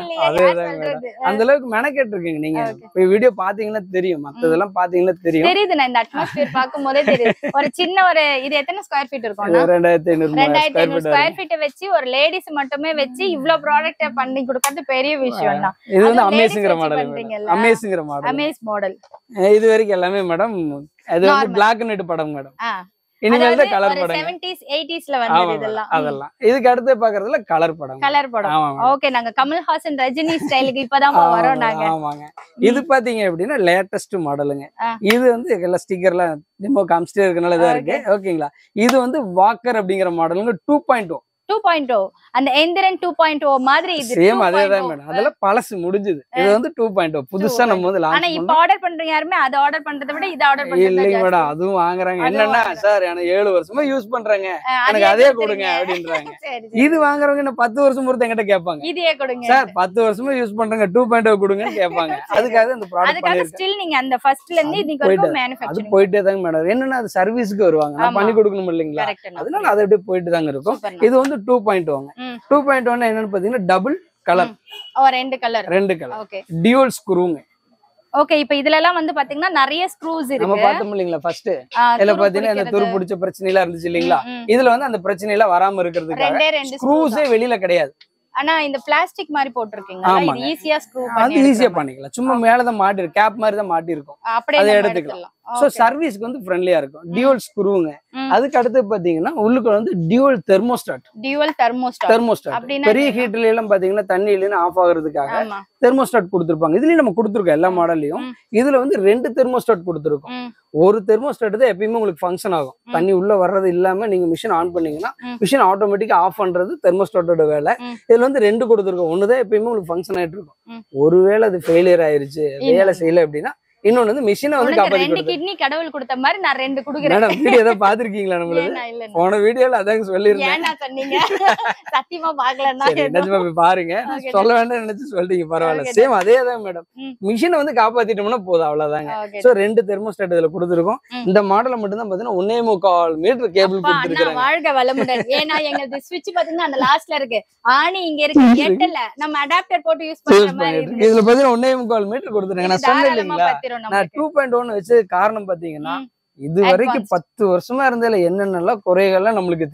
அந்த அளவுக்கு மெனக்கெட்டு இருக்குங்க. நீங்க வீடியோ பாத்தீங்கன்னா தெரியும், மத்ததெல்லாம் பாத்தீங்கன்னா தெரியும். தெரியுது, நான் இந்த அட்மாஸ்பியர் பாக்கும் போதே தெரியுது. ஒரு சின்ன ஒரு இது எத்தனை ஸ்கொயர் ஃபீட் இருக்கும்? ரெண்டாயிரத்தி ஐநூறு ரெண்டாயிரத்தி ஐநூறு ஸ்கொயர் ஃபீட் வச்சு ஒரு லேடிஸ் மட்டுமே வச்சு இவ்வளவு ப்ராடக்ட் பண்ணி கொடுக்கறது பெரிய விஷயம் தான். இது வந்து அமேசிங்கிற மாடல். அமேசிங்கிற மாடல். Amaze model. இது வரைக்கும் எல்லாமே மேடம் அது வந்து பிளாக் அண்ட் ஒயிட் படம் மேடம். இனிமேல் தான் கலர் படம். செவன்டீஸ் எய்டீஸ்ல வந்தது இதெல்லாம். அதெல்லாம் இதுக்கு அடுத்து பாக்குறதுல கலர் படம். கலர் படம். ஓகே, நாங்க கமல்ஹாசன் ரஜினி ஸ்டைலுக்கு இப்பதான் வரோம் நாங்க. ஆமாங்க. இது பாத்தீங்க அப்படின்னா லேட்டஸ்ட் மாடலுங்க. இது வந்து எல்லா ஸ்டிக்கர்லாம் டெமோ காமிச்சிட்டே இருக்கனால இதா இருக்கு. ஓகேங்களா. இது வந்து வாக்கர் அப்படிங்கிற மாடலுங்க two point O. Two point O அந்த எந்திரன் டூ பாயிண்ட் ஓ மாதிரி இது சேம் அதே தான் மேடம். அதெல்லாம் பழசு முடிஞ்சது. இது வந்து டூ பாயிண்ட் ஓ புதுசா நம்ம வந்து லான்ச் பண்ணோம். ஆனா இப்போ ஆர்டர் பண்றீங்க யாருமே அத ஆர்டர் பண்றதை விட இத ஆர்டர் பண்றது இல்லைங்க மேடம். அதுவும் வாங்குறாங்க. என்னன்னா சார் எனக்கு ஏழு வருஷமா யூஸ் பண்றேங்க, எனக்கு அதே கொடுங்க அப்படின்றாங்க. இது வாங்குறவங்க இன்னும் பத்து வருஷம் பொறுத்து என்கிட்ட கேட்பாங்க, இதே கொடுங்க சார் பத்து வருஷமா யூஸ் பண்றேங்க டூ பாயிண்ட் ஓ கொடுங்கன்னு கேட்பாங்க. அதுக்காக இந்த ப்ராடக்ட் பண்ணிருக்கேன். ஸ்டில் நீங்க அந்த ஃபர்ஸ்ட்ல இருந்து இன்னைக்கு வரைக்கும் மேனுஃபேக்சரிங் அது போயிட்டே தாங்க மேடம். என்னன்னா அது சர்வீஸ்க்கு வருவாங்க, நான் பண்ணி கொடுக்கணும் இல்லீங்களா, அதனால அது அப்படியே போயிட்டு தாங்க இருக்கும். இது வந்து டூ பாயிண்ட் ஓங்க. டூ பாயிண்ட் ஒன் என்னன்னு பாத்தீங்கன்னா டபுள் கலர். ஓ ரெண்டு கலர். ரெண்டு கலர். ஓகே. டியூவல் ஸ்க்ரூங்க. ஓகே, இப்போ இதுல எல்லாம் வந்து பாத்தீங்கன்னா நிறைய ஸ்க்ரூஸ் இருக்கு. நம்ம பார்த்தோம் இல்லீங்களா ஃபர்ஸ்ட். இதுல பாத்தீங்கன்னா அந்த துரு பிடிச்ச பிரச்சனை எல்லாம் இருந்துச்சு இல்லீங்களா, இதுல வந்து அந்த பிரச்சனை எல்லாம் வராம இருக்கிறதுக்காக ஸ்க்ரூஸே வெளியில கிடையாது. ஆனா இந்த பிளாஸ்டிக் மாதிரி போட்டுருக்கீங்க, இது ஈஸியா ஸ்க்ரூ பண்ணி அது ஈஸியா பண்ணிக்கலாம். சும்மா மேல தான் மாட்டி இருக்கு, கேப் மாதிரி தான் மாட்டி இருக்கும், அதை எடுத்துக்கலாம். சோ சர்வீஸ்க்கு வந்து ஃப்ரெண்ட்லியா இருக்கும். டியூவல் ஸ்க்ரூங்க. அதுக்கு அடுத்து பாத்தீங்கன்னா உள்ளுக்கு வந்து dual thermostat. Dual thermostat. Thermostat பெரிய ஹீட்ல எல்லாம் பாத்தீங்கன்னா தண்ணி இல்லைன்னா ஆஃப் ஆகுறதுக்காக தெர்மோஸ்டாட் கொடுத்துருப்பாங்க. இதுலயும் நம்ம கொடுத்துருக்கோம் எல்லா மாடல்லையும். இதுல வந்து ரெண்டு தெர்மோஸ்டாட் கொடுத்துருக்கோம். ஒரு தெர்மோஸ்டாட் தான் எப்பயுமே உங்களுக்கு ஃபங்க்ஷன் ஆகும். தண்ணி உள்ள வர்றது இல்லாம நீங்க மிஷின் ஆன் பண்ணீங்கன்னா மிஷின் ஆட்டோமேட்டிக்கா ஆஃப் பண்றது தெர்மோஸ்டாட்டோட வேலை. இதுல வந்து ரெண்டு கொடுத்துருக்கோம். ஒண்ணுதான் எப்பயுமே உங்களுக்கு ஃபங்க்ஷன் ஆயிட்டு இருக்கும். ஒருவேளை அது ஃபெயிலியர் ஆயிருச்சு, வேலை செய்யல அப்படின்னா இன்னொன்னு வந்து மிஷினை வந்து காப்பாத்தி ரெண்டு கிட்னி கடவுள் கொடுத்த மாதிரி நான் ரெண்டு குடுக்குறேன். மேடம் வீடியோ ஏதோ பாத்துர்க்கீங்களா நம்மளுக்கு? போன வீடியோல அதாங்க சொல்லிருந்தேன். ஏன்னா சொன்னீங்க சத்தியமா பார்க்கலன்னா நிஜமா போய் பாருங்க. சொல்ல வேண்டாம் நினைச்சு சொல்றீங்க, பரவாயில்ல. சேம் அதே தான் மேடம். மிஷினை வந்து காப்பாத்திட்டோம்னா போதும், அவ்வளவுதாங்க. சோ ரெண்டு தெர்மோஸ்டாட் இதுல கொடுத்துருக்கோம். இந்த மாடல மட்டும் தான் பாத்தீங்கன்னா ஒன்னே முக்கால் மீட்டர் கேபிள் கொடுத்துருக்காங்க. வாழ்க வளமுடன். ஏன்னா எங்களுக்கு ஸ்விட்ச் பாத்தீங்கன்னா அந்த லாஸ்ட்ல இருக்கு, ஆணி இங்க இருக்கு, எட்டல நம்ம அடாப்டர் போட்டு யூஸ் பண்ற மாதிரி இருக்கு. இதுல பாத்தீங்கன்னா ஒன்னே முக்கால் மீட்டர் கொடுத்துருக்காங்க. நான் சொன்னேன் இல்லீங்களா, நான் டூ பாயிண்ட் ஒன் வச்சு காரணம் பாத்தீங்கன்னா இது வரைக்கும் பத்து வருஷமா இருந்ததுல என்னென்னலாம் குறைகள்லாம் நம்மளுக்கு தெரியுங்க.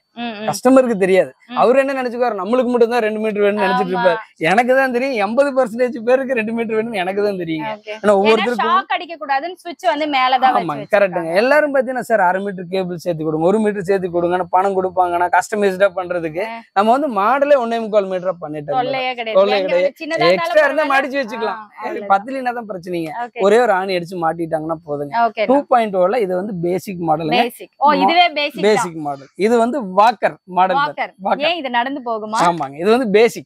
கஸ்டமருக்கு தெரியாது. அவரு என்ன நினைச்சுக்காரு, நம்மளுக்கு மட்டும் தான் ரெண்டு மீட்டர் வேணும்னு நினைச்சிட்டு இருப்பாரு. எனக்கு தான் தெரியும் எண்பது பர்சன்டேஜ் பேருக்கு ரெண்டு மீட்டர் வேணும்னு எனக்கு தான் தெரியுங்க. ஏன்னா ஒவ்வொருத்தருக்கும் அடிக்க கூடாதுன்னு ஸ்விட்ச் வந்து மேலதான். ஆமாங்க, கரெக்டுங்க. எல்லாரும் பாத்தீங்கன்னா சார் அரை மீட்டர் கேபிள் சேர்த்து கொடுங்க, ஒரு மீட்டர் சேர்த்து கொடுங்க, பணம் கொடுப்பாங்கன்னா கஸ்டமைஸ்டா பண்றதுக்கு நம்ம வந்து மாடலே ஒன்னே முக்கால் மீட்டரா பண்ணிட்டோம். எக்ஸ்ட்ரா இருந்தா மடிச்சு வச்சுக்கலாம். பத்துலினா தான் பிரச்சனைங்க. ஒரே ஒரு ஆணி அடிச்சு மாட்டிட்டாங்கன்னா போதுங்க. டூ பாயிண்ட் ஓல இது வந்து பேசிக் மாடல். Basic model. இது வந்து வாக்கர் மாடல். இது நடந்து போகுமா? ஆமாங்க, இது வந்து பேசிக்.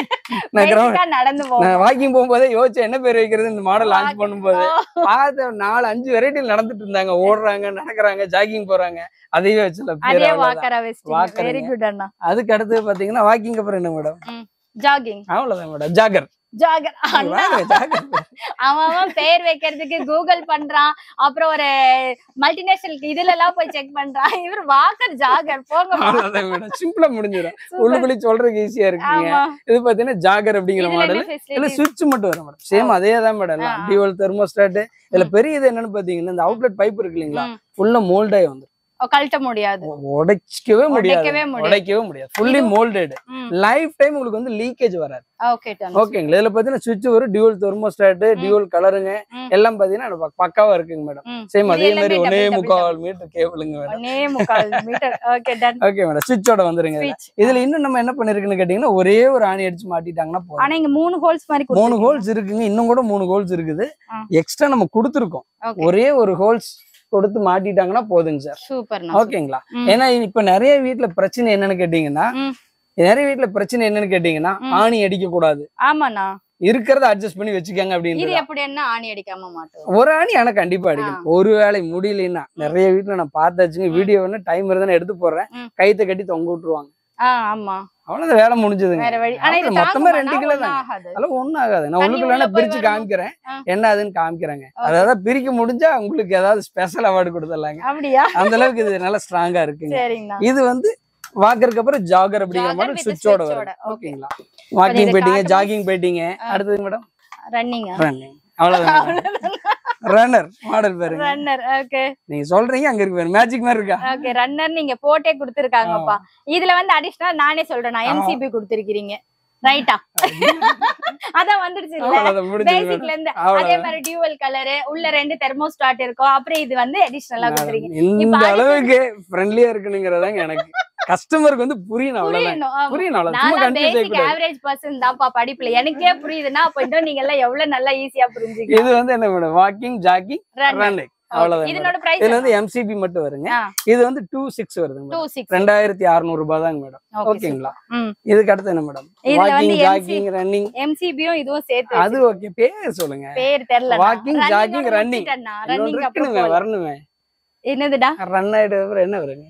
நான் வாக்கிங் போகும்போதே யோசிச்சேன் என்ன பேர் வைக்கிறது இந்த மாடல் லான்ச் பண்ணும்போது. பார்த்து நாலு அஞ்சு வெரைட்டி நடந்துட்டு இருந்தாங்க, ஓடுறாங்க, நடக்கிறாங்க, ஜாகிங் போறாங்க. அதையே வச்சுல அதுக்கு அடுத்து பாத்தீங்கன்னா வாக்கிங் அப்புறம் என்ன மேடம்? ஜாகிங். அவ்வளவுதான் மேடம், ஜாகர். ஜாகர் அவன் பேர் வைக்கிறதுக்கு கூகுள் பண்றான், அப்புறம் ஒரு மல்டிநேஷனல் இதுல எல்லாம் போய் செக் பண்றான். இவர் வாக்கர் ஜாகர் போங்க. சிம்பிளா முடிஞ்சிடும், உள்ளுக்குள்ளே சொல்றதுக்கு ஈஸியா இருக்குங்க. இது பாத்தீங்கன்னா ஜாகர் அப்படிங்கிற மாடல். இதுல சுவிட்ச் மட்டும் வரும் மேடம், சேம் அதே தான் மேடம். Dual thermostat. இதுல பெரிய இது என்னன்னு பாத்தீங்கன்னா இந்த அவுட்லெட் பைப் இருக்கு இல்லீங்களா, ஃபுல்லா மோல்டாய் வந்து கழட்ட முடியாது, உடைக்கவே முடியாது, உடைக்கவே முடியாது. Fully moulded. லைஃப் டைம் உங்களுக்கு வந்து லீக்கேஜ் வராது. ஓகேங்களா. இதுல பாத்தீங்கன்னா சுவிட்ச் வரும், டியூவல் தெர்மோஸ்டாட், டியூவல் கலருங்க, எல்லாம் பாத்தீங்கன்னா பக்காவா இருக்குங்க மேடம். சேம் அதே மாதிரி ஒன்னே முக்கால் மீட்டர் கேபிளுங்க மேடம். ஓகே மேடம், சுவிட்சோட வந்துருங்க. இதுல இன்னும் நம்ம என்ன பண்ணிருக்குன்னு கேட்டீங்கன்னா ஒரே ஒரு ஆணி அடிச்சு மாட்டிட்டாங்கன்னா போதும். ஆனா இங்க மூணு ஹோல்ஸ் மாதிரி மூணு ஹோல்ஸ் இருக்குங்க, இன்னும் கூட மூணு ஹோல்ஸ் இருக்குது. எக்ஸ்ட்ரா நம்ம கொடுத்துருக்கோம். ஒரே ஒரு ஹோல்ஸ் கொடுத்து மாட்டிட்டாங்கன்னா போதுங்க சார். சூப்பர். ஓகேங்களா. ஏன்னா இப்ப நிறைய வீட்டுல பிரச்சனை என்னன்னு கேட்டீங்கன்னா நிறைய வீட்டுல பிரச்சனை என்னன்னு கேட்டீங்கன்னா ஆணி அடிக்க கூடாது. ஆமாண்ணா, இருக்கிறத அட்ஜஸ்ட் பண்ணி வச்சுக்காங்க அப்படின்னு. இது எப்படி என்ன ஆணி அடிக்காம மாட்டோம்? ஒரு ஆணி ஆனா கண்டிப்பா அடிக்கணும். ஒரு வேளை முடியலன்னா நிறைய வீட்டுல நான் பார்த்தாச்சுங்க, வீடியோ வந்து டைம் இருந்தா எடுத்து போடுறேன், கைத்தை கட்டி தொங்க விட்டுருவாங்க. ஆமா, அவ்வளவு வேலை முடிஞ்சதுங்க. மொத்தமா ரெண்டு கிலோ தான், அதெல்லாம் ஒண்ணும் ஆகாது. நான் உள்ளுக்குள்ள பிரிச்சு காமிக்கிறேன், என்ன ஆகுதுன்னு காமிக்கிறாங்க. அதாவது பிரிக்க முடிஞ்சா உங்களுக்கு ஏதாவது ஸ்பெஷல் அவார்டு கொடுத்துடலாங்க. அந்த அளவுக்கு இது நல்லா ஸ்ட்ராங்கா இருக்குங்க. இது வந்து வாக்கருக்கு அப்புறம் ஜாகர் அப்படிங்கிற மாதிரி சுவிட்சோட வரும். ஓகேங்களா. வாக்கிங் போயிட்டீங்க, ஜாகிங் போயிட்டீங்க, அடுத்தது மேடம் ரன்னிங். ரன்னிங் அவ்வளவுதான். ரன்னர் மாடல் பேரு. ரன்னர். ஓகே, நீங்க சொல்றீங்க அங்க இருக்கு மேஜிக் மாதிரி இருக்கா? ஓகே, ரன்னர் நீங்க போட்டே கொடுத்திருக்காங்கப்பா. இதுல வந்து அடிஷனல் நானே சொல்றேன், நான் எம்சிபி கொடுத்திருக்கீங்க ரைட்டா? அதான் வந்துருச்சு இல்ல பேசிக்ல இருந்து. அதே மாதிரி டியூவல் கலர், உள்ள ரெண்டு தெர்மோஸ்டாட் இருக்கும், அப்புறம் இது வந்து அடிஷனலா கொடுத்திருக்கீங்க. இந்த அளவுக்கு ஃப்ரெண்ட்லியா இருக்குங்கிறதாங்க எனக்கு கஸ்டமருக்கு வந்து புரியணும். அவ்வளவுதான் புரியணும். நான் பேசிக் ஆவரேஜ் பர்சன் தான்ப்பா படிப்புல, எனக்கே புரியுதுன்னா அப்ப இன்னும் நீங்க எல்லாம் எவ்வளவு நல்லா ஈஸியா புரிஞ்சுங்க. இது வந்து என்ன மேடம், வாக்கிங், ஜாகிங், ரன்னிங் அவ்வளவுதான். இதனோட பிரைஸ் இது வந்து எம்சிபி மட்டும் வருங்க. இது வந்து டூ சிக்ஸ் வருதுங்க, ரெண்டாயிரத்தி அறுநூறு ரூபாய் தாங்க மேடம். ஓகேங்களா. இதுக்கு அடுத்து என்ன மேடம், வாக்கிங், ஜாகிங், ரன்னிங், எம்சிபியும் இதுவும் சேர்த்து. அது ஓகே, பேர் சொல்லுங்க. பேர் தெரியல. வாக்கிங், ஜாகிங், ரன்னிங் ரன்னிங் வரணுமே. என்னதுடா ரன் ஆயிட்டு அப்புறம் என்ன வருங்க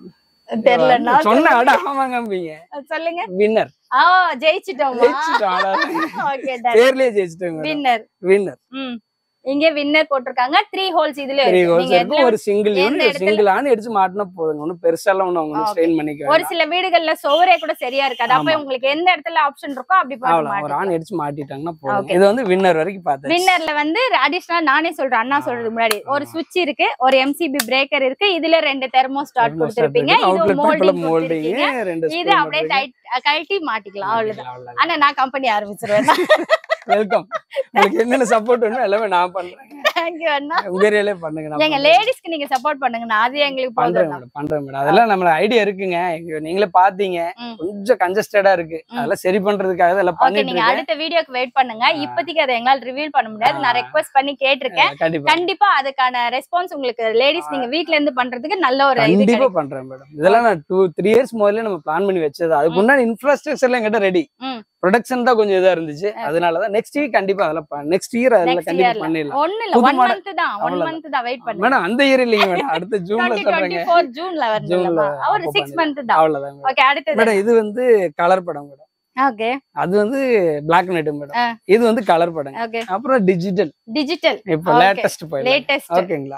தெரியலன்னா சொன்ன அட ஆமாங்கம்பீங்க. சொல்லுங்க. வின்னர். ஆ ஜெயிச்சிட்டோம். ஜெயிச்சிட்டோம். Okay done. பேர்லயே ஜெயிச்சிட்டோம். வின்னர். வின்னர். ம். இங்க வின்னர் போட்டுருக்காங்க. த்ரீ ஹோல்ஸ் இதுல இருக்கு. நீங்க ஒரு சிங்கிள் யூனிட் சிங்கிள் ஆன் எடுத்து மாட்டினா போதுங்க. ஒண்ணும் பெருசாலாம் ஒண்ணும் அவங்க ஸ்ட்ரெயின் பண்ணிக்க வேண்டாம். ஒரு சில வீடுகள்ல சோரே கூட சரியா இருக்காது. அப்ப உங்களுக்கு எந்த இடத்துல ஆப்ஷன் இருக்கோ அப்படி போட்டு மாட்டலாம். ஒரு ஆன் எடுத்து மாட்டிட்டாங்கன்னா போதும். இது வந்து வின்னர் வரைக்கும் பார்த்தேன். வின்னர்ல வந்து அடிஷனலா நானே சொல்றேன், அண்ணா சொல்றதுக்கு முன்னாடி ஒரு சுவிட்ச் இருக்கு, ஒரு எம்சிபி பிரேக்கர் இருக்கு, இதுல ரெண்டு தெர்மோஸ்டாட் கொடுத்திருப்பீங்க, இது மோல்டிங் கொடுத்திருக்கீங்க. இது அப்படியே டைட் கழட்டி மாட்டிக்கலாம். அவ்வளவுதான். ஆனா நான் கம்பெனி ஆரம்பிச்சிருவேன். வெல்கம். உங்களுக்கு என்னென்ன சப்போர்ட் வேணும் எல்லாமே நான் பண்றேன். தேங்க் யூ அண்ணா. உங்க ஏரியாலே பண்ணுங்க. நான் எங்க லேடிஸ்க்கு நீங்க சப்போர்ட் பண்ணுங்க. அது எங்களுக்கு பண்றேன் மேடம். பண்றேன் மேடம். அதெல்லாம் நம்மள ஐடியா இருக்குங்க. நீங்களே பாத்தீங்க. கொஞ்சம் கன்ஜஸ்டடா இருக்கு. அதெல்லாம் சரி பண்றதுக்காக அதெல்லாம் பண்ணிட்டு இருக்கேன். நீங்க அடுத்த வீடியோக்கு வெயிட் பண்ணுங்க. இப்போதைக்கு அதை எங்களால ரிவீல் பண்ண முடியாது. நான் ரெக்வெஸ்ட் பண்ணி கேட்டிருக்கேன். கண்டிப்பா அதுக்கான ரெஸ்பான்ஸ் உங்களுக்கு லேடிஸ் நீங்க வீட்ல இருந்து பண்றதுக்கு நல்ல ஒரு இது கண்டிப்பா பண்றேன் மேடம். இதெல்லாம் நான் டூ த்ரீ இயர்ஸ் முதல்ல நம்ம பிளான் பண்ணி வச்சது. அதுக்கு முன்னாடி இன்ஃப்ராஸ்ட்ரக்சர்ல எங்கிட்ட ரெடி. ப்ரொடக்ஷன் தான் கொஞ்சம் இதா இருந்துச்சு. அதனாலதான் நெக்ஸ்ட் வீக் கண்டிப்பா அதெல்லாம் நெக்ஸ்ட் இயர் அதெல்லாம் கண்டிப்பா பண்ணிடலாம். ஒண்ணு இல்ல ஒன் மந்த் தான் ஒன் மந்த் தான் வெயிட் பண்ணுங்க மேடம். அந்த இயர் இல்லீங்க மேடம், அடுத்த ஜூன்ல சொல்றேங்க. ஜூன்ல வரணும்ல. ஒரு சிக்ஸ் மந்த் தான். அவ்வளவுதான். ஓகே அடுத்து மேடம் இது வந்து கலர் படம் மேடம். ஓகே. அது வந்து Black and White மேடம். இது வந்து கலர் படம். அப்புறம் டிஜிட்டல். டிஜிட்டல் இப்போ லேட்டஸ்ட் போய் லேட்டஸ்ட். ஓகேங்களா.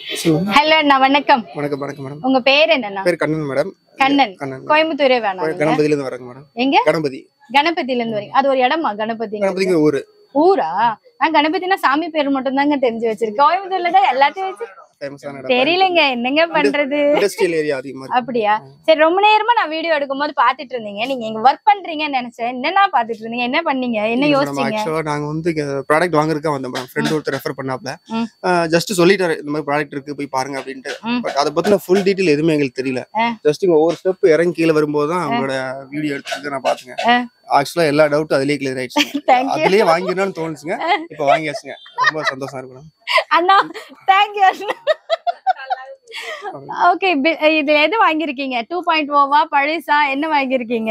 ஹலோ அண்ணா வணக்கம். வணக்கம் வணக்கம் மேடம். உங்க பேர் என்னன்னா? பேர் கண்ணன் மேடம். கண்ணன். கோயம்புத்தூரே வேணாம். கணபதியில இருந்து வரேங்க மேடம். எங்க? கணபதி. கணபதியில இருந்து வரீங்க. அது ஒரு இடமா கணபதி? கணபதிங்க ஊரு. ஊரா? நான் கணபதினா சாமி பேர் மட்டும் தாங்க தெரிஞ்சு வச்சிருக்கேன். கோயம்புத்தூர்ல தான் எல்லாத்தையும் வச்சு ஃபேமஸான இடம். தெரியலங்க என்னங்க பண்றது. இண்டஸ்ட்ரியல் ஏரியா அதிகமா இருக்கு. அப்படியா? சரி, ரொம்ப நேரமா நான் வீடியோ எடுக்கும்போது பாத்துட்டு இருந்தீங்க. நீங்க இங்க ஒர்க் பண்றீங்கன்னு நினைச்சேன். என்னன்னா பாத்துட்டு இருந்தீங்க? என்ன பண்ணீங்க? என்ன யோசிச்சீங்க? ஆக்சுவலா நாங்க வந்து ப்ராடக்ட் வாங்குறதுக்கு வந்தோம் மேடம். ஃப்ரெண்ட் ஒருத்தர் ரெஃபர் பண்ணாப்ல. ஜஸ்ட் சொல்லிட்டாரு இந்த மாதிரி ப்ராடக்ட் இருக்கு போய் பாருங்க அப்படின்ட்டு. பட் அதை பத்தின ஃபுல் டீடைல் எதுவுமே எங்களுக்கு தெரியல. ஜஸ்ட் இங்க ஒவ்வொரு ஸ்டெப் இறங்கி கீழே வரும்போது தான் அவங்களோட வீடியோ எடுத்து நான் பாத்துங்க. ஆக்சுவலா எல்லா டவுட்டும் அதுலயே கிளியர் ஆயிடுச்சு. அதுலயே வாங்கிடணும்னு தோணுச்சுங்க. இப்ப வாங்கியாச்சுங்க. ரொம்ப சந்தோஷமா இருக்கு மேடம். அண்ணா தேங்க் யூ அண்ணா. ஓகே, இதுல எது வாங்கிருக்கீங்க? டூ பாயிண்ட் ஓவா பழசா என்ன வாங்கிருக்கீங்க?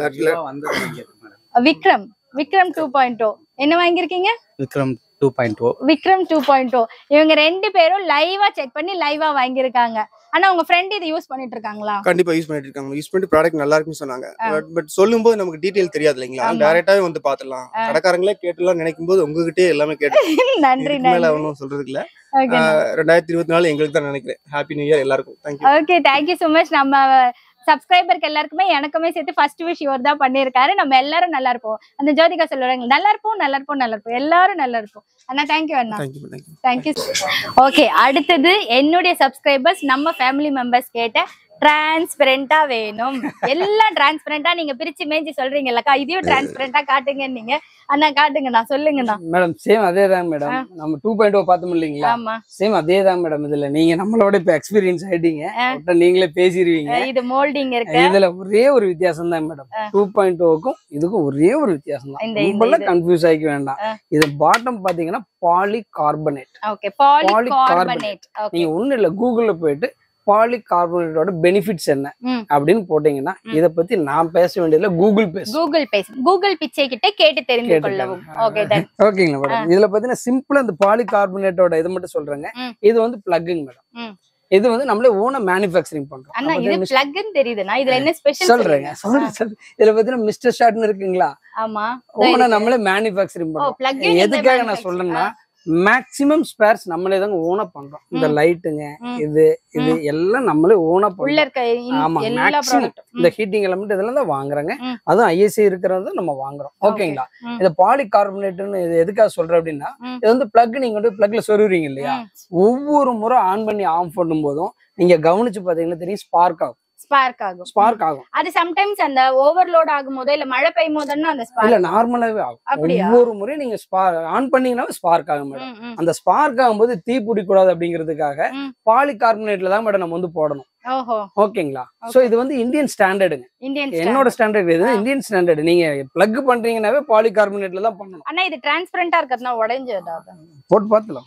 Vikram Vikram two point O என்ன வாங்கிருக்கீங்க? Vikram two point O Vikram two point O இவங்க ரெண்டு பேரும் லைவா செக் பண்ணி லைவா வாங்கிருக்காங்க. ஆனா உங்க ஃப்ரெண்ட் இதை யூஸ் பண்ணிட்டு இருக்காங்களா? கண்டிப்பா யூஸ் பண்ணிட்டு இருக்காங்க. யூஸ் பண்ணி ப்ராடக்ட் நல்லா இருக்குன்னு சொன்னாங்க. பட் பட் சொல்லும்போது நமக்கு டீடைல் தெரியாது இல்லைங்களா? டைரக்டாவே வந்து பாத்துடலாம். கடைக்காரங்களே கேட்டுலாம் நினைக்கும் போது உங்ககிட்டே எல்லாமே கேட்டு நன்றி நன்றி. ஒன்றும் சொல்றதுக்கு இல்ல. ரெண்டாயிரத்தி இருபத்தி நாலு எங்களுக்கு தான் நினைக்கிறேன். ஹாப்பி நியூ இயர் எல்லாருக்கும். Thank you. Okay, thank you so much. நம்ம சப்ஸ்கிரைபருக்கு எல்லாருக்குமே எனக்குமே சேர்த்து ஃபர்ஸ்ட் விஷ் இவர் தான் பண்ணிருக்காரு. நம்ம எல்லாரும் நல்லா இருப்போம். அந்த ஜோதிகா சொல்லுவாங்க நல்லா இருப்போம் நல்லா இருப்போம் நல்லா இருப்போம் எல்லாரும் நல்லா இருப்போம். அண்ணா தேங்க்யூ அண்ணா. தேங்க்யூ. ஓகே, அடுத்தது என்னுடைய சப்ஸ்கிரைபர்ஸ் நம்ம ஃபேமிலி மெம்பர்ஸ் கேட்ட டிரான்ஸ்பரண்டா வேணும். எல்லாம் டிரான்ஸ்பரண்டா நீங்க பிரிச்சு மேஞ்சி சொல்றீங்கல்லக்கா, இதையும் டிரான்ஸ்பரண்டா காட்டுங்க. நீங்க அண்ணா காட்டுங்க, நான் சொல்லுங்கண்ணா. மேடம் சேம் அதே தான் மேடம். நம்ம டூ பாயிண்ட் ஓ பார்த்தோம் இல்லைங்களா? சேம் அதே தான் மேடம். இதுல நீங்க நம்மளோட இப்ப எக்ஸ்பீரியன்ஸ் ஆயிட்டீங்க. நீங்களே பேசிடுவீங்க. இது மோல்டிங் இருக்கு. இதுல ஒரே ஒரு வித்தியாசம் தான் மேடம். டூ பாயிண்ட் ஓக்கும் இதுக்கும் ஒரே ஒரு வித்தியாசம் தான். ரொம்ப கன்ஃபியூஸ் ஆகிக்க வேண்டாம். இது பாட்டம் பாத்தீங்கன்னா polycarbonate. Okay, polycarbonate. நீங்க ஒண்ணு இல்ல கூகுள்ல போயிட்டு பாலி கார்பனேட்டோட பெனிஃபிட்ஸ் என்ன அப்படின்னு போட்டீங்கன்னா இத பத்தி நான் பேச வேண்டியதுல கூகுள் பேச கூகுள் பேச கூகுள் பிச்சை கிட்ட கேட்டு தெரிந்து கொள்ளவும். Okay done. ஓகேங்களா மேடம்? இதுல பாத்தீங்கன்னா சிம்பிளா இந்த பாலி கார்பனேட்டோட இது மட்டும் சொல்றேங்க. இது வந்து பிளக்கிங் மேடம். இது வந்து நம்மளே ஓனா மேனுஃபேக்சரிங் பண்றோம். அண்ணா இது பிளக்னு தெரியுதுனா இதுல என்ன ஸ்பெஷல் சொல்றேங்க? சொல்றேன். இதுல பாத்தீங்கன்னா மிஸ்டர் ஷாட்னு இருக்குங்களா? ஆமா, ஓனா நம்மளே மேனுஃபேக்சரிங் பண்றோம். எதுக்காக நான் சொல்றேன்னா மேக்ஸிமம் ஸ்பேர்ஸ் நம்மளே தாங்க ஓனா பண்றோம். இந்த லைட்டுங்க இது இது எல்லாம் நம்மளே ஓனா பண்றோம். ஆமா, மேக்ஸிமம் இந்த ஹீட்டிங் எலமெண்ட் இதெல்லாம் தான் வாங்குறாங்க. அதுவும் ஐஎஸ்ஐ இருக்கிறது நம்ம வாங்குறோம். ஓகேங்களா? இந்த பாலி கார்பனேட்னு இது எதுக்காக சொல்றேன் அப்படின்னா, இது வந்து பிளக் நீங்க வந்து பிளக்ல சொருவீங்க இல்லையா? ஒவ்வொரு முறை ஆன் பண்ணி ஆஃப் பண்ணும் போதும் நீங்க கவனிச்சு பாத்தீங்கன்னா தெரியும் ஸ்பார்க் ஆகும். ஸ்பார்க் ஆகும். ஸ்பார்க் ஆகும். அது சம்டைம்ஸ் அந்த ஓவர்லோட் ஆகும்போது இல்ல மழை பெய்யும் போதுன்னா அந்த ஸ்பார்க் இல்ல நார்மலாவே ஆகும். ஒவ்வொரு முறை நீங்க ஆன் பண்ணீங்கன்னா ஸ்பார்க் ஆகும் மேடம். அந்த ஸ்பார்க் ஆகும்போது தீ பிடிக்க கூடாது அப்படிங்கிறதுக்காக பாலி கார்பனேட்ல தான் மேடம் நம்ம வந்து போடணும். ஓஹோ, ஓகேங்களா? சோ இது வந்து இந்தியன் ஸ்டாண்டர்டுங்க. என்னோட ஸ்டாண்டர்ட் இது இந்தியன் ஸ்டாண்டர்ட். நீங்க பிளக் பண்றீங்கன்னாவே பாலி கார்பனேட்ல தான் பண்ணணும். ஆனா இது டிரான்ஸ்பரண்டா இருக்கிறதுனா உடைஞ்சதா? போட்டு பாத்துலாம்.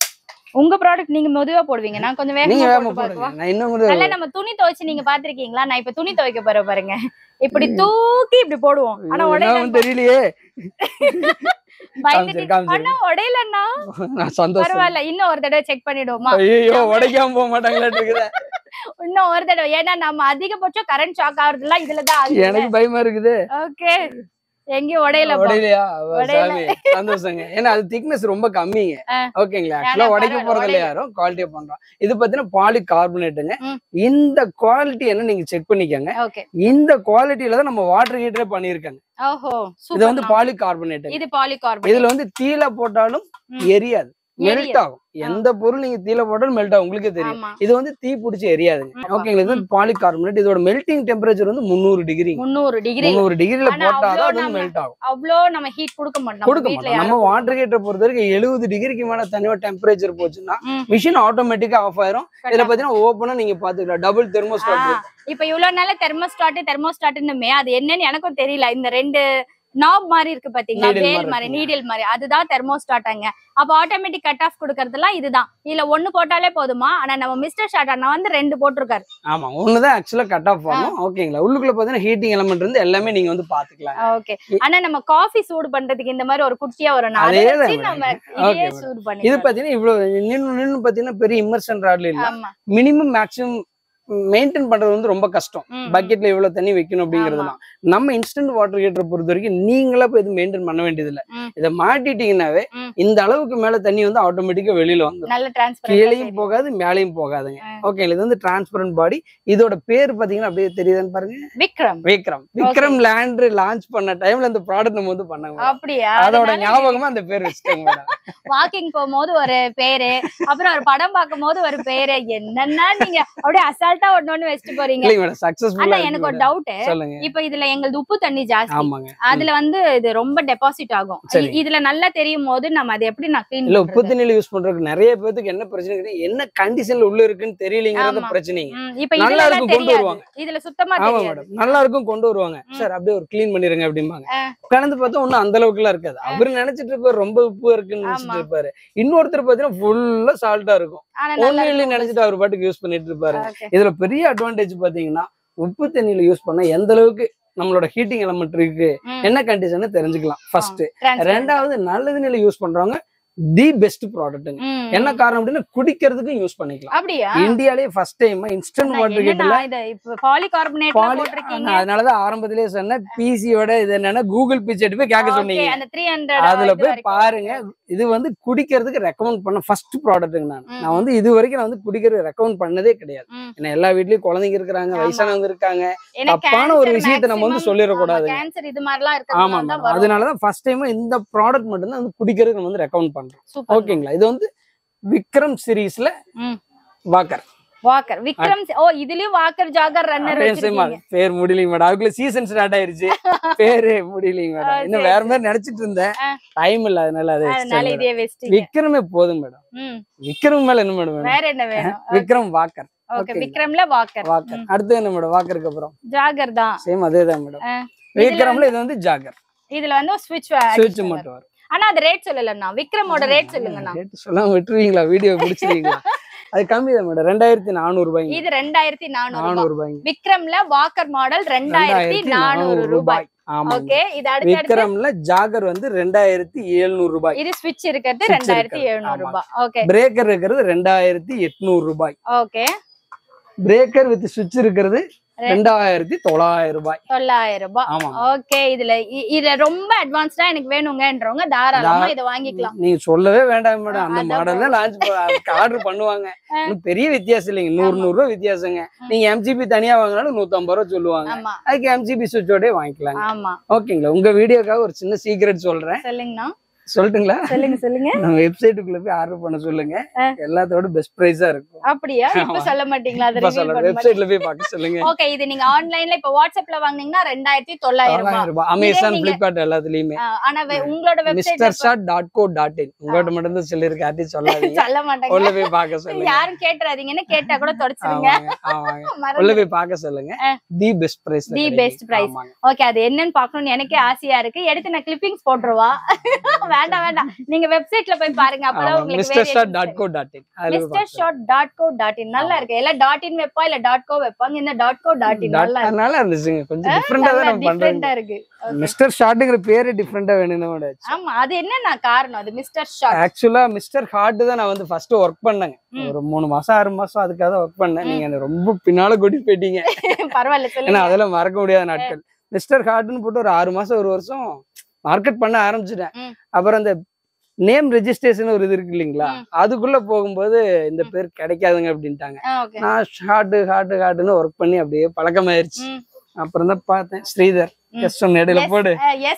உங்க ப்ராடக்ட் நீங்க மெதுவா போடுவீங்க, நான் கொஞ்சம் வேகமா போட்டு பாக்குவா. நான் இன்னும் நல்ல நம்ம துணி துவைச்சு நீங்க பாத்திருக்கீங்களா? நான் இப்ப துணி துவைக்க போறேன் பாருங்க. இப்படி தூக்கி இப்படி போடுவோம். ஆனா உடையல தெரியலையே. ஆனா உடையலன்னா பரவாயில்ல, இன்னும் ஒரு தடவை செக் பண்ணிடுவோமா? ஐயோ உடைக்காம போக மாட்டாங்களா இருக்குது. இன்னும் ஒரு தடவை, ஏன்னா நம்ம அதிகபட்சம் கரண்ட் ஷாக் ஆகுறதுலாம் இதுலதான் ஆகுது. எனக்கு பயமா இருக்குது. ஓகே, எங்கேயும் உடையல உடையலையா? சந்தோஷங்க. ஏன்னா அது திக்னஸ் ரொம்ப கம்மிங்க. ஓகேங்களா? ஆக்சுவலா உடைக்க போறது இல்ல, யாரும் குவாலிட்டியா பண்றோம். இது பாத்தீங்கன்னா பாலி கார்பனேட்டுங்க. இந்த குவாலிட்டி என்ன நீங்க செக் பண்ணிக்கோங்க. இந்த குவாலிட்டியில தான் நம்ம வாட்டர் ஹீட்டரே பண்ணிருக்காங்க. ஓஹோ, இது வந்து பாலி கார்பனேட். இது பாலி கார்பனேட். இதுல வந்து தீல போட்டாலும் எரியாது, மெல்ட் ஆகும். எந்த பொருள் நீங்க தீல போட்டாலும் மெல்ட் ஆகும், உங்களுக்கே தெரியும். இது வந்து தீ பிடிச்சி எரியாதுங்க. ஓகேங்களா? இது பாலி கார்பனேட். இதோட மெல்டிங் டெம்பரேச்சர் வந்து முந்நூறு டிகிரி. முந்நூறு டிகிரி முந்நூறு டிகிரில போட்டாதான் அது மெல்ட் ஆகும். அவ்வளோ நம்ம ஹீட் கொடுக்க மாட்டோம். கொடுக்க மாட்டோம். நம்ம வாட்டர் ஹீட்டரை பொறுத்த வரைக்கும் எழுபது டிகிரிக்கு மேல தனியா டெம்பரேச்சர் போச்சுன்னா மிஷின் ஆட்டோமேட்டிக்கா ஆஃப் ஆயிரும். இதுல பாத்தீங்கன்னா ஓப்பனா நீங்க பாத்துக்கலாம் டபுள் தெர்மோஸ்டாட். இப்ப இவ்வளவு நாள தெர்மோஸ்டாட் தெர்மோஸ்டாட்னுமே அது என்னன்னு எனக்கும் தெரியல. இந்த ரெண்டு நாப் மாதிரி இருக்கு பாத்தீங்களா, வேல் மாதிரி நீடில் மாதிரி, அதுதான் தெர்மோஸ்டாட்டாங்க. அப்ப ஆட்டோமேட்டிக் கட் ஆஃப் கொடுக்கறதுலாம் இதுதான். இதுல ஒண்ணு போட்டாலே போதுமா? ஆனா நம்ம மிஸ்டர் ஷாட் அண்ணா வந்து ரெண்டு போட்டிருக்காரு. ஆமா, ஒண்ணுதான் ஆக்சுவலா கட் ஆஃப் ஆகும். ஓகேங்களா? உள்ளுக்குள்ள பாத்தீங்கன்னா ஹீட்டிங் எலமெண்ட் இருந்து எல்லாமே நீங்க வந்து பாத்துக்கலாம். ஓகே, ஆனா நம்ம காஃபி சூடு பண்றதுக்கு இந்த மாதிரி ஒரு குட்டியா ஒரு நாள் நம்ம இதே சூடு பண்ணி. இது பாத்தீங்கன்னா இவ்வளவு நின்னு நின்னு பாத்தீங்கன்னா பெரிய இம்மர்ஷன் ராட்ல இல்ல, மினிமம் மேக்ஸிமம் மெயின்டைன் பண்றது வந்து ரொம்ப கஷ்டம். பக்கெட்ல இவ்வளவு தண்ணி வைக்கணும் அப்படிங்கிறதுலாம். நம்ம இன்ஸ்டன்ட் வாட்டர் ஹீட்டர் பொறுத்த வரைக்கும் நீங்களா போய் இது மெயின்டைன் பண்ண வேண்டியது இல்ல. இதை மாட்டிட்டீங்கன்னாவே இந்த அளவுக்கு மேல தண்ணி வந்து ஆட்டோமேட்டிக்கா வெளியில வந்துடும். கீழேயும் போகாது மேலையும் போகாதுங்க. ஓகே, இது வந்து டிரான்ஸ்பரண்ட் பாடி. இதோட பேர் பாத்தீங்கன்னா அப்படியே தெரியுதுன்னு பாருங்க, விக்ரம். விக்ரம் விக்ரம் லேண்ட் லான்ச் பண்ண டைம்ல இந்த ப்ராடக்ட் நம்ம வந்து பண்ணாங்க. அப்படியே அதோட ஞாபகமா அந்த பேர் வச்சுட்டாங்க. வாக்கிங் போகும்போது ஒரு பேரு, அப்புறம் ஒரு படம் பார்க்கும் போது ஒரு பேரு, என்னன்னா நீங்க அப்படியே அசால்ட்டா ஒண்ணு வச்சுட்டு போறீங்க. ஆனா எனக்கு ஒரு டவுட், இப்ப இதுல எங்களுக்கு உப்பு தண்ணி ஜாஸ்தி, அதுல வந்து இது ரொம்ப டெபாசிட் ஆகும். இதுல நல்லா தெரியும் போது நம்ம அதை எப்படி நான் கிளீன் இல்ல உப்பு தண்ணியில யூஸ் பண்றதுக்கு நிறைய பேருக்கு என்ன பிரச்சனை, என்ன கண்டிஷன்ல உள்ள இருக்குன்னு தெரியலங்கிறது பிரச்சனை. இப்ப நல்லா இருக்கும் கொண்டு வருவாங்க, இதுல சுத்தமா தெரியாது. நல்லா இருக்கும் கொண்டு வருவாங்க, சார் அப்படியே ஒரு கிளீன் பண்ணிருங்க அப்படிம்பாங்க. கலந்து பார்த்தா ஒன்னும் அந்த அளவுக்கு எல்லாம் இருக்காது. அவரு நினைச்சிட்டு இருப்பாரு ரொம்ப உப்பு இருக்குன்னு நினைச்சிட்டு இருப்பாரு. இன்னொருத்தர் பாத்தீங்கன்னா ஃபுல்லா சால்ட்டா இருக்கும், ஒண்ணு இல்ல நினைச்சிட்டு அவர் பாட்டுக்கு யூஸ் பண்ணிட்டு இருப்பாரு. இதுல பெரிய அட்வான்டேஜ் பாத்தீங்கன்னா உப்பு தண்ணியில யூஸ் பண்ணா எந்த அளவுக்கு நம்மளோட ஹீட்டிங் எலமெண்ட் இருக்கு, என்ன கண்டிஷன் தெரிஞ்சுக்கலாம் ஃபர்ஸ்ட். ரெண்டாவது நல்ல தண்ணியில யூஸ் பண்றவங்க தி பெஸ்ட் ப்ராடக்ட். என்ன காரணம் அப்படின்னா குடிக்கிறதுக்கு யூஸ் பண்ணிக்கலாம். இந்தியாலே ஃபர்ஸ்ட் டைம் இன்ஸ்டன்ட் வாட்டர் ஹீட்டர்ல இப்ப பாலிகார்பனேட் போட்டுருக்கீங்க. அதனாலதான் ஆரம்பத்திலேயே சொன்ன பிசியோட இது என்னன்னா கூகுள் பிச்சை போய் கேட்க சொன்னீங்க, அதுல போய் பாருங்க. இது வந்து குடிக்கிறதுக்கு ரெக்கமெண்ட் பண்ண ஃபர்ஸ்ட் ப்ராடக்ட்டுங்க. நான் நான் வந்து இது வரைக்கும் நான் வந்து குடிக்கிறது ரெக்கமெண்ட் பண்ணதே கிடையாது. ஏன்னா எல்லா வீட்லயும் குழந்தைங்க இருக்காங்க, வயசானவங்க இருக்காங்க, தப்பான ஒரு விஷயத்தை நம்ம வந்து சொல்லிடக்கூடாது. ஆமா, அதனாலதான் ஃபர்ஸ்ட் டைம் இந்த ப்ராடக்ட் மட்டும் தான் வந்து குடிக்கிறதுக்கு நம்ம வந்து ரெக்கமெண்ட் பண்றோம். ஓகேங்களா, இது வந்து விக்ரம் சீரிஸ்ல வாக்கர். வாக்கர் விக்ரம். ஓ, இதுலயும் வாக்கர் ஜாகர் ரன்னர் வச்சிருக்கீங்க. பேர் முடியலங்க மேடம், அதுக்குள்ள சீசன் ஸ்டார்ட் ஆயிருச்சு, பேரு முடியலங்க மேடம். இன்னும் வேற மாதிரி நினைச்சிட்டு இருந்தேன், டைம் இல்ல, அதனால அது விக்ரமே போதும் மேடம். விக்ரம் மேல என்ன மேடம் வேற என்ன வேணும்? விக்ரம் வாக்கர். ஓகே, விக்ரம்ல வாக்கர். வாக்கர் அடுத்து என்ன மேடம்? வாக்கருக்கு அப்புறம் ஜாகர் தான். சேம் அதேதான் மேடம். விக்ரம்ல இது வந்து ஜாகர். இதுல வந்து ஸ்விட்ச் ஸ்விட்ச் மட்டும் வரும். ஆனா அது ரேட் சொல்லலண்ணா, விக்ரமோட ரேட் சொல்லுங்கண்ணா. ரேட் சொல்லாம விட்டுருவீங்களா? வீடியோ பிடிச்சிருவீங்களா? அது கம்மி தான் மேடம், ரெண்டாயிரத்தி நானூறு ரூபாய். இது ரெண்டாயிரத்தி நானூறு ரூபாய். விக்ரம்ல வாக்கர் மாடல் ரெண்டாயிரத்தி நானூறு ரூபாய். ஓகே, இது அடுத்து விக்ரம்ல ஜாகர் வந்து ரெண்டாயிரத்தி எழுநூறு ரூபாய். இது ஸ்விட்ச் இருக்கிறது ரெண்டாயிரத்தி எழுநூறு ரூபாய். ஓகே, பிரேக்கர் இருக்கிறது ரெண்டாயிரத்தி எட்நூறு ரூபாய். ஓகே, பிரேக்கர் வித் ஸ்விட்ச் இருக்கிறது ரெண்டாயிரத்தி தொள்ளாயிரம் ரூபாய். தொள்ளாயிரம் ரூபாய். ஓகே, இதுல இதுல ரொம்ப அட்வான்ஸ்டா எனக்கு வேணுங்கன்றவங்க தாராளமா இத வாங்கிக்கலாம். நீங்க சொல்லவே வேண்டாம் மேடம், அந்த மாடல்ல லான்ச் ஆர்டர் பண்ணுவாங்க. பெரிய வித்தியாசம் இல்லைங்க, நூறு நூறு ரூபாய் வித்தியாசங்க. நீங்க எம்ஜிபி தனியா வாங்கினாலும் நூத்தி ஐம்பது ரூபாய் சொல்லுவாங்க, அதுக்கு எம்ஜிபி சுவிட்சோட வாங்கிக்கலாம். ஓகேங்களா, உங்க வீடியோக்காக ஒரு சின்ன சீக்ரெட் சொல்றேன். சொல்லுங்கண்ணா. சொல்லட்டுங்களா? சொல்லுங்க சொல்லுங்க. நம்ம வெப்சைட்டுக்குள்ள போய் ஆர்டர் பண்ண சொல்லுங்க, எல்லாத்தோட பெஸ்ட் பிரைஸா இருக்கும். அப்படியா? இப்ப சொல்ல மாட்டீங்களா? அது ரிவீல் பண்ண வெப்சைட்ல போய் பார்க்க சொல்லுங்க. ஓகே, இது நீங்க ஆன்லைன்ல இப்ப வாட்ஸ்அப்ல வாங்குனீங்கன்னா ரெண்டாயிரத்தி தொள்ளாயிரம் ரூபாய். அமேசான், ஃபிளிப்கார்ட் எல்லாத்துலயுமே. ஆனா உங்களோட website mister shot dot co dot in. உங்ககிட்ட மட்டும் தான் சொல்லி இருக்கு, யார்ட்டி சொல்லாதீங்க. சொல்ல மாட்டாங்க, உள்ள போய் பார்க்க சொல்லுங்க. யாரும் கேட்றாதீங்கன்னு கேட்டா கூட தொடச்சிடுங்க. உள்ள போய் பார்க்க சொல்லுங்க. The best price. The best price. Okay, அது என்னன்னு பார்க்கணும்னு எனக்கே ஆசையா இருக்கு. எடுத்து நான் கிளிப்பிங்ஸ் போட்டுருவா. வேண்டாம் வேண்டாம், நீங்க வெப்சைட்ல போய் பாருங்க, அப்பதான் உங்களுக்கு mister shot dot co dot in. Mister shot dot co dot in நல்லா இருக்கு. எல்லாம் டாட் இன் வெப்பா இல்ல டாட் கோ வெப்பாங்க, இந்த டாட் கோ டாட் இன் நல்லா இருக்கு. நல்லா இருந்துச்சுங்க, கொஞ்சம் டிஃபரண்டா தான் நம்ம பண்றோம். இருக்கு. மிஸ்டர் ஷாட்ங்கற பேரே டிஃபரண்டா வேணும்னு. ஆமா, அது என்னன்னா காரணம், அது மிஸ்டர் ஷாட். ஆக்சுவலா மிஸ்டர் ஹார்ட் தான் நான் வந்து ஃபர்ஸ்ட் வர்க் பண்ணேங்க. ஒரு மூணு மாசம் ஆறு மாசம் அதுக்காக தான் வர்க் பண்ணேன். நீங்க என்ன ரொம்ப பின்னால கூட்டிட்டு போயிட்டீங்க. பரவாயில்ல சொல்லுங்க, ஏன்னா அதெல்லாம் மறக்க முடியாத நாட்கள். மிஸ்டர் ஹார்ட்னு போட்டு ஒரு ஆறு மாசம் ஒரு வருஷம் மார்க்கெட் பண்ண ஆரம்பிச்சிட்டேன். அப்புறம் அந்த நேம் ரெஜிஸ்ட்ரேஷன் ஒரு இது இருக்கு இல்லைங்களா, அதுக்குள்ள போகும்போது இந்த பேர் கிடைக்காதுங்க அப்படின்ட்டாங்க. நான் ஷார்ட் ஹார்ட் ஹார்ட்னு ஒர்க் பண்ணி அப்படியே பழக்கமாயிருச்சு. அப்புறம் தான் பார்த்தேன் ஸ்ரீதர் எஸ் இடையில போடு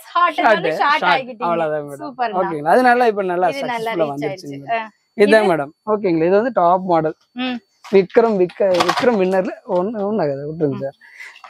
அவ்வளவுதான். ஓகேங்களா, அது நல்லா இப்ப நல்லா சக்சஸ்ஃபுல்லா வந்துருச்சுங்க. இதுதான் மேடம். ஓகேங்களா, இது வந்து டாப் மாடல் விக்ரம். விக்க விக்ரம் வின்னர்ல ஒன்னு ஒன்னு ஆகாது, விட்டுருங்க சார்.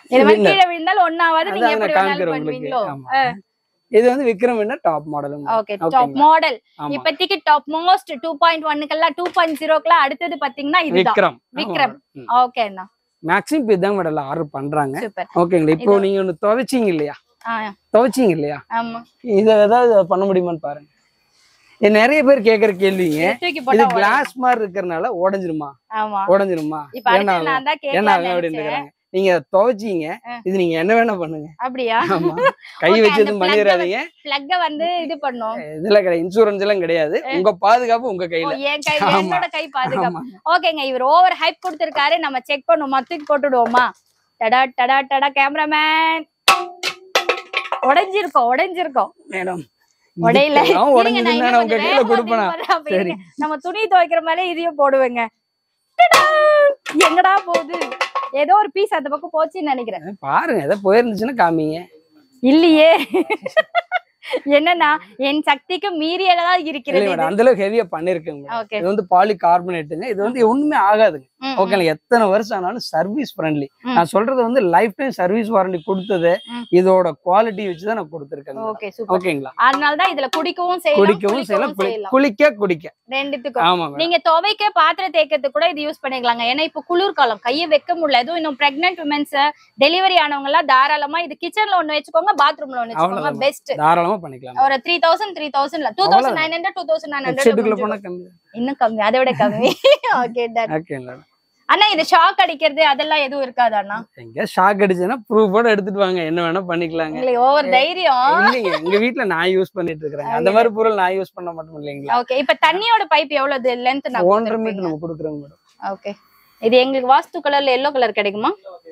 இது வந்து Vikram winner top model. Okay, top model. இப்போதைக்கு டாப் மோஸ்ட் டூ பாயிண்ட் ஒன்னுக்கெல்லாம் டூ பாயிண்ட் ஜீரோக்கெல்லாம் அடுத்தது பாத்தீங்கன்னா இதுதான் விக்ரம். விக்ரம். ஓகேண்ணா, மேக்ஸிமம் இதுதான் மாடல் ஆர்டர் பண்றாங்க. ஓகேங்களா, இப்போ நீங்க ஒன்னு துவைச்சீங்க இல்லையா, துவைச்சீங்க இல்லையா, இத ஏதாவது பண்ண முடியுமான்னு பாருங்க. நிறைய பேர் கேக்குற கேள்விங்க, இது கிளாஸ் மாதிரி இருக்கறனால உடைஞ்சிருமா உடைஞ்சிருமா என்ன என்ன அப்படின்னு கேக்குறாங்க. நீங்க துவைச்சீங்க, இது நீங்க என்ன வேணா பண்ணுங்க. அப்படியா? ஆமா, கை வச்சு எதுவும் பண்ணிடாதீங்க. பிளக்க வந்து இது பண்ணோம். இதெல்லாம் கிடையாது, இன்சூரன்ஸ் எல்லாம் கிடையாது. உங்க பாதுகாப்பு உங்க கையில. என் கை, என்னோட கை பாதுகாப்பு. ஓகேங்க, இவர் ஓவர் ஹைப் கொடுத்திருக்காரு, நம்ம செக் பண்ணுவோமா, தூக்கி போட்டுடுவோமா? டடா டடா டடா கேமராமேன். உடைஞ்சிருக்கோம் உடைஞ்சிருக்கோம் மேடம். உடையில உங்க கையில கொடுப்பேன். சரி, நம்ம துணி துவைக்கிற மாதிரி இதையும் போடுவேங்க. எங்கடா போகுது? ஏதோ ஒரு பீஸ் அந்த பக்கம் போச்சுன்னு நினைக்கிறேன். பாருங்க, ஏதோ போயிருந்துச்சுன்னா காமிங்க. இல்லையே, என்னன்னா என் சக்திக்கு மீறியதான் இருக்கிறது. அந்த அளவுக்கு ஹெவியா பண்ணிருக்கேங்க. இது வந்து பாலி கார்பனேட்டுங்க. இது வந்து ஒண்ணுமே ஆகாதுங்க. ஓகேங்களா, எத்தனை வருஷம் ஆனாலும் சர்வீஸ் ஃப்ரெண்ட்லி. நான் சொல்றது வந்து லைஃப் டைம் சர்வீஸ் வாரண்டி கொடுத்தது இதோட குவாலிட்டி வச்சுதான் நான் கொடுத்துருக்கேன். ஓகேங்களா, அதனாலதான் இதுல குடிக்கவும் செய்யலாம், குடிக்கவும் செய்யலாம், குளிக்க குடிக்க ரெண்டுத்துக்கும். ஆமா, நீங்க துவைக்க பாத்திரம் தேய்க்கிறதுக்கு கூட இது யூஸ் பண்ணிக்கலாங்க. ஏன்னா இப்ப குளிர்காலம், கையை வைக்க முடியல. எதுவும் இன்னும் பிரெக்னன்ட் உமன்ஸ், டெலிவரி ஆனவங்க எல்லாம் தாராளமா இது கிச்சன்ல ஒண்ணு வச்சுக்கோங்க, பாத்ரூம்ல ஒண்ணு வச்சுக்கோங்க. பெஸ்ட். தாராளமா பண்ணிக்கலாம். ஒரு three thousand three thousand two thousand nine hundred two thousand nine hundred இன்னும் கம்மி, அதை விட கம்மி. Okay done. அண்ணா, இது ஷாக் அடிக்கிறது அதெல்லாம் எதுவும் இருக்காதா அண்ணா? எங்க ஷாக் அடிச்சேன்னா ப்ரூஃபோட எடுத்துட்டு வாங்க, என்ன வேணா பண்ணிக்கலாங்க. ஓவர் தைரியம் இல்லைங்க, எங்க வீட்ல நான் யூஸ் பண்ணிட்டு இருக்கேன். அந்த மாதிரி பொருள் நான் யூஸ் பண்ண மாட்டேன் இல்லைங்களா. ஓகே, இப்ப தண்ணியோட பைப் எவ்வளவு லென்த்? நான் ஒன்றரை மீட்டர் நம்ம கொடுக்குறோங்க மேடம். ஓகே, இது எங்களுக்கு வாஸ்து கலர்ல எல்லோ கலர் கிடைக்குமா?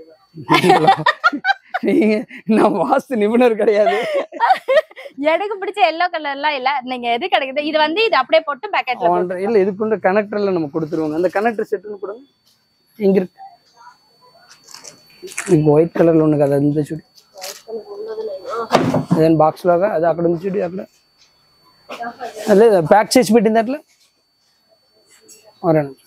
நீங்க நான் வாஸ்து நிபுணர் கிடையாது. எனக்கு பிடிச்ச எல்லோ கலர்லாம் இல்ல, நீங்க எது கிடைக்குது இது வந்து இது அப்படியே போட்டு பேக்கெட்ல இல்ல, இதுக்குள்ள கனெக்டர்ல நம்ம கொடுத்துருவோங்க. அந்த கனெக்டர் செட்னு கொடுங்க. இங்க இருக்கு, இது ஒயிட் கலர்ல ஒண்ணு కదా இந்த சுடி. దెన్ బాక్స్ లాగా అది అక్కడ ఉంది చూడు, అక్కడ అదే ప్యాక్ చేసి పెట్టింది అట్లా. అవునండి,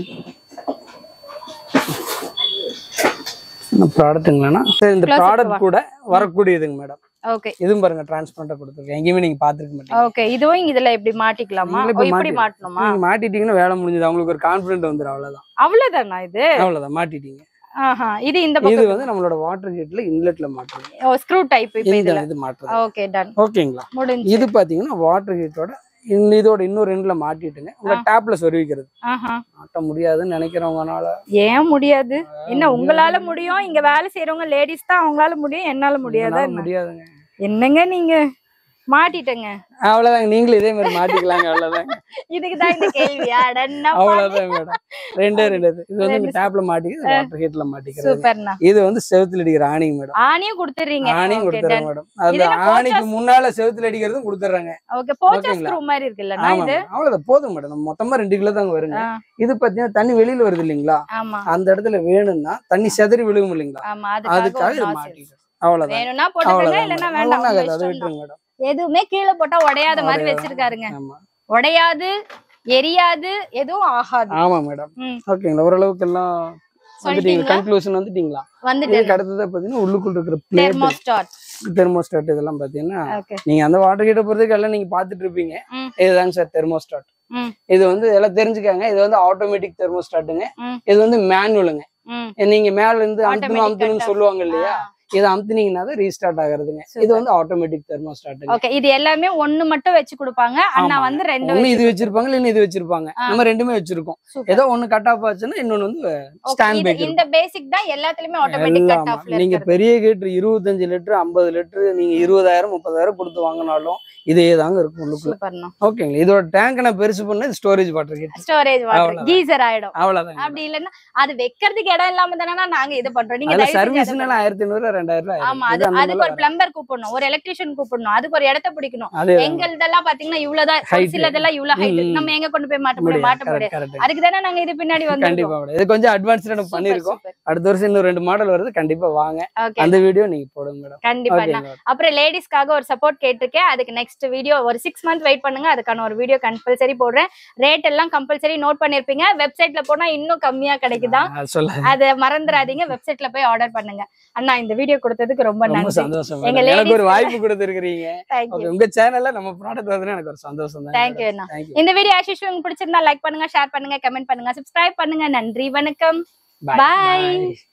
ப்ராடக்ட்டுங்களாண்ணா. சரி, இந்த ப்ராடக்ட் கூட வரக்கூடியதுங்க மேடம். ஓகே, இதுவும் பாருங்க டிரான்ஸ்பரண்டா கொடுத்துருக்கேன், எங்கேயுமே நீங்க பாத்துருக்க மாட்டீங்க. ஓகே, இதுவும் இதுல இப்படி மாட்டிக்கலாமா? இப்படி மாட்டணுமா? நீங்க மாட்டிட்டீங்கன்னா வேலை முடிஞ்சது, அவங்களுக்கு ஒரு கான்ஃபிடென்ட் வந்துரும். அவ்வளவுதான். அவ்வளவுதானா? இது அவ்வளவுதான், மாட்டிட்டீங்க. ஆஹா, இது இந்த பக்கம். இது வந்து நம்மளோட வாட்டர் ஹீட்டர்ல இன்லெட்ல மாட்டுறோம். ஓ, ஸ்க்ரூ டைப். இப்போ இதுல இது மாட்டுறது. Okay, done. ஓகேங்களா, இது பாத்தீங்கன்னா வாட்டர் ஹீட்டரோட இதோட இன்னொரு ரெண்டுல மாட்டிட்டுங்க உங்க டேப்ல சொருவிக்கிறது. மாட்ட முடியாதுன்னு நினைக்கிறவங்கனால. ஏன் முடியாது? என்ன உங்களால முடியும், இங்க வேலை செய்யறவங்க லேடிஸ் தான், அவங்களால முடியும், என்னால முடியாதா? முடியாதுங்க. என்னங்க நீங்க மாட்டிட்டங்க. அவ்வளவுதாங்க, நீங்களும் இதே மாதிரி மாட்டிக்கலாங்க. அவ்வளவுதாங்க, இதுக்குதான் இந்த கேள்வியா? அவ்வளவுதான் மேடம். ரெண்டே ரெண்டு இது வந்து டேப்ல மாட்டிக்கிறது, வாட்டர் ஹீட்டர்ல மாட்டிக்கிறது. சூப்பர்ண்ணா. இது வந்து செவுத்துல அடிக்கிற ஆணிங்க மேடம். ஆணியும் கொடுத்துறீங்க? ஆணியும் கொடுத்துறேன் மேடம். அது ஆணிக்கு முன்னால செவுத்துல அடிக்கிறதும் கொடுத்துறாங்க. ஓகே, போச்சா ஸ்க்ரூ மாதிரி இருக்குல்ல இது? அவ்வளவுதான், போதும் மேடம். மொத்தமா ரெண்டு கிலோ தாங்க வருங்க. இது பாத்தீங்கன்னா தண்ணி வெளியில வருது இல்லீங்களா, அந்த இடத்துல வேணும்னா தண்ணி செதறி விழுகும் இல்லீங்களா, அதுக்காக இது மாட்டிக்கிறோம். அவ்வளவுதான். வேணும்னா போட்டுக்கங்க, இல்லன்னா வேண்டாம். அதை விட்டுருங்க மேடம். எதுவுமே கீழே போட்டா உடையாத மாதிரி வச்சிருக்காருங்க. உடையாது, எரியாது, எதுவும் ஆகாது. ஆமா மேடம். ஓகேங்களா, ஓரளவுக்கு எல்லாம் வந்துட்டீங்க, கன்க்ளூஷன் வந்துட்டீங்களா? வந்துட்டேன். அடுத்தது பாத்தீங்கன்னா உள்ளுக்குள்ள இருக்கிற தெர்மோஸ்டாட், தெர்மோஸ்டாட் இதெல்லாம் பாத்தீங்கன்னா நீங்க அந்த வாட்டர் ஹீட்டர் பொறுத்தவரைக்கும் எல்லாம் நீங்க பாத்துட்டு இருப்பீங்க. இதுதாங்க சார் தெர்மோஸ்டாட். இது வந்து எல்லாம் தெரிஞ்சுக்காங்க. இது வந்து ஆட்டோமேட்டிக் தெர்மோஸ்டாட்டுங்க. இது வந்து மேனுவலுங்க. நீங்க மேல இருந்து அமுத்தணும் அமுத்தணும்னு சொல்லுவாங்க இல்லையா, இதை அமுத்தினீங்கன்னா தான் ரீஸ்டார்ட் ஆகுறதுங்க. இது வந்து ஆட்டோமேட்டிக் தெர்மோஸ்டாட். ஓகே, இது எல்லாமே ஒன்னு மட்டும் வெச்சு கொடுப்பாங்க. அண்ணா வந்து ரெண்டு ஒன்னு இது வச்சிருப்பாங்க, இல்ல இது வச்சிருப்பாங்க. நம்ம ரெண்டுமே வச்சிருக்கோம். ஏதோ ஒன்னு கட் ஆஃப் ஆச்சுன்னா இன்னொன்னு வந்து ஸ்டாண்ட் பை. இந்த பேசிக் தான் எல்லாத்துலயுமே ஆட்டோமேட்டிக் கட் ஆஃப்ல இருக்கு. நீங்க பெரிய ஹீட்டர் இருபத்தஞ்சு லிட்டர் ஐம்பது லிட்டர் நீங்க இருபதாயிரம் முப்பதாயிரம் கொடுத்து வாங்கினாலும் இதே தாங்க இருக்கும் உள்ளுக்குள்ள. ஓகேங்களா, இதோட டேங்க் நான் பெருசு பண்ண storage water heater, storage water geyser ஆயிடும். அவ்வளவுதான். அப்படி இல்லன்னா அது வைக்கிறதுக்கு இடம் இல்லாம தானே நாங்க இது பண்றோம். நீங்க சர்வீஸ்னால ஆயிரத்தி ஐநூறு ரெண்டாயிரம் ரூபாய். ஆமா, அது அதுக்கு ஒரு பிளம்பர் கூப்பிடணும், ஒரு எலக்ட்ரிஷியன் கூப்பிடணும், அதுக்கு ஒரு இடத்த பிடிக்கணும். எங்கள்தெல்லாம் பாத்தீங்கன்னா இவ்வளவுதான், சிலதெல்லாம் இவ்வளவு ஹைட், நம்ம எங்க கொண்டு போய் மாட்ட முடியும்? மாட்ட முடியாது. அதுக்கு தானே நாங்க இது பின்னாடி வந்து கண்டிப்பா இது கொஞ்சம் அட்வான்ஸ்டா நம்ம பண்ணிருக்கோம். அடுத்த வருஷம் இன்னும் ரெண்டு மாடல் வருது, கண்டிப்பா வாங்க, அந்த வீடியோ நீங்க போடுங்க மேடம். கண்டிப்பா. அப்புறம் லேடிஸ்க்காக ஒரு சப்போர்ட் கேட்டிருக்கேன், அதுக்கு நெக்ஸ்ட் வீடியோ ஒரு சிக்ஸ் மந்த் வெயிட் பண்ணுங்க, அதுக்கான ஒரு வீடியோ கம்பல்சரி போடுறேன். ரேட் எல்லாம் கம்பல்சரி நோட் பண்ணிருப்பீங்க. வெப்சைட்ல போனா இன்னும் கம்மியா கிடைக்குதான், அதை மறந்துடாதீங்க. வெப்சைட்ல போய் ஆர்டர் பண்ணுங்க. அண்ணா, இந்த வீடியோ கொடுத்ததுக்கு ரொம்ப நன்றி. சந்தோஷம், எனக்கு ஒரு வாய்ப்பு கொடுத்திருக்கீங்க. உங்க சேனல்ல நம்ம ப்ராடக்ட் வரதுல எனக்கு ஒரு சந்தோஷம் தான். தேங்க்யூ அண்ணா. இந்த வீடியோ ஆஸ் யூசுவல் உங்களுக்கு பிடிச்சிருந்தா லைக் பண்ணுங்க, ஷேர் பண்ணுங்க, கமெண்ட் பண்ணுங்க, சப்ஸ்கிரைப் பண்ணுங்க. நன்றி, வணக்கம், பாய்.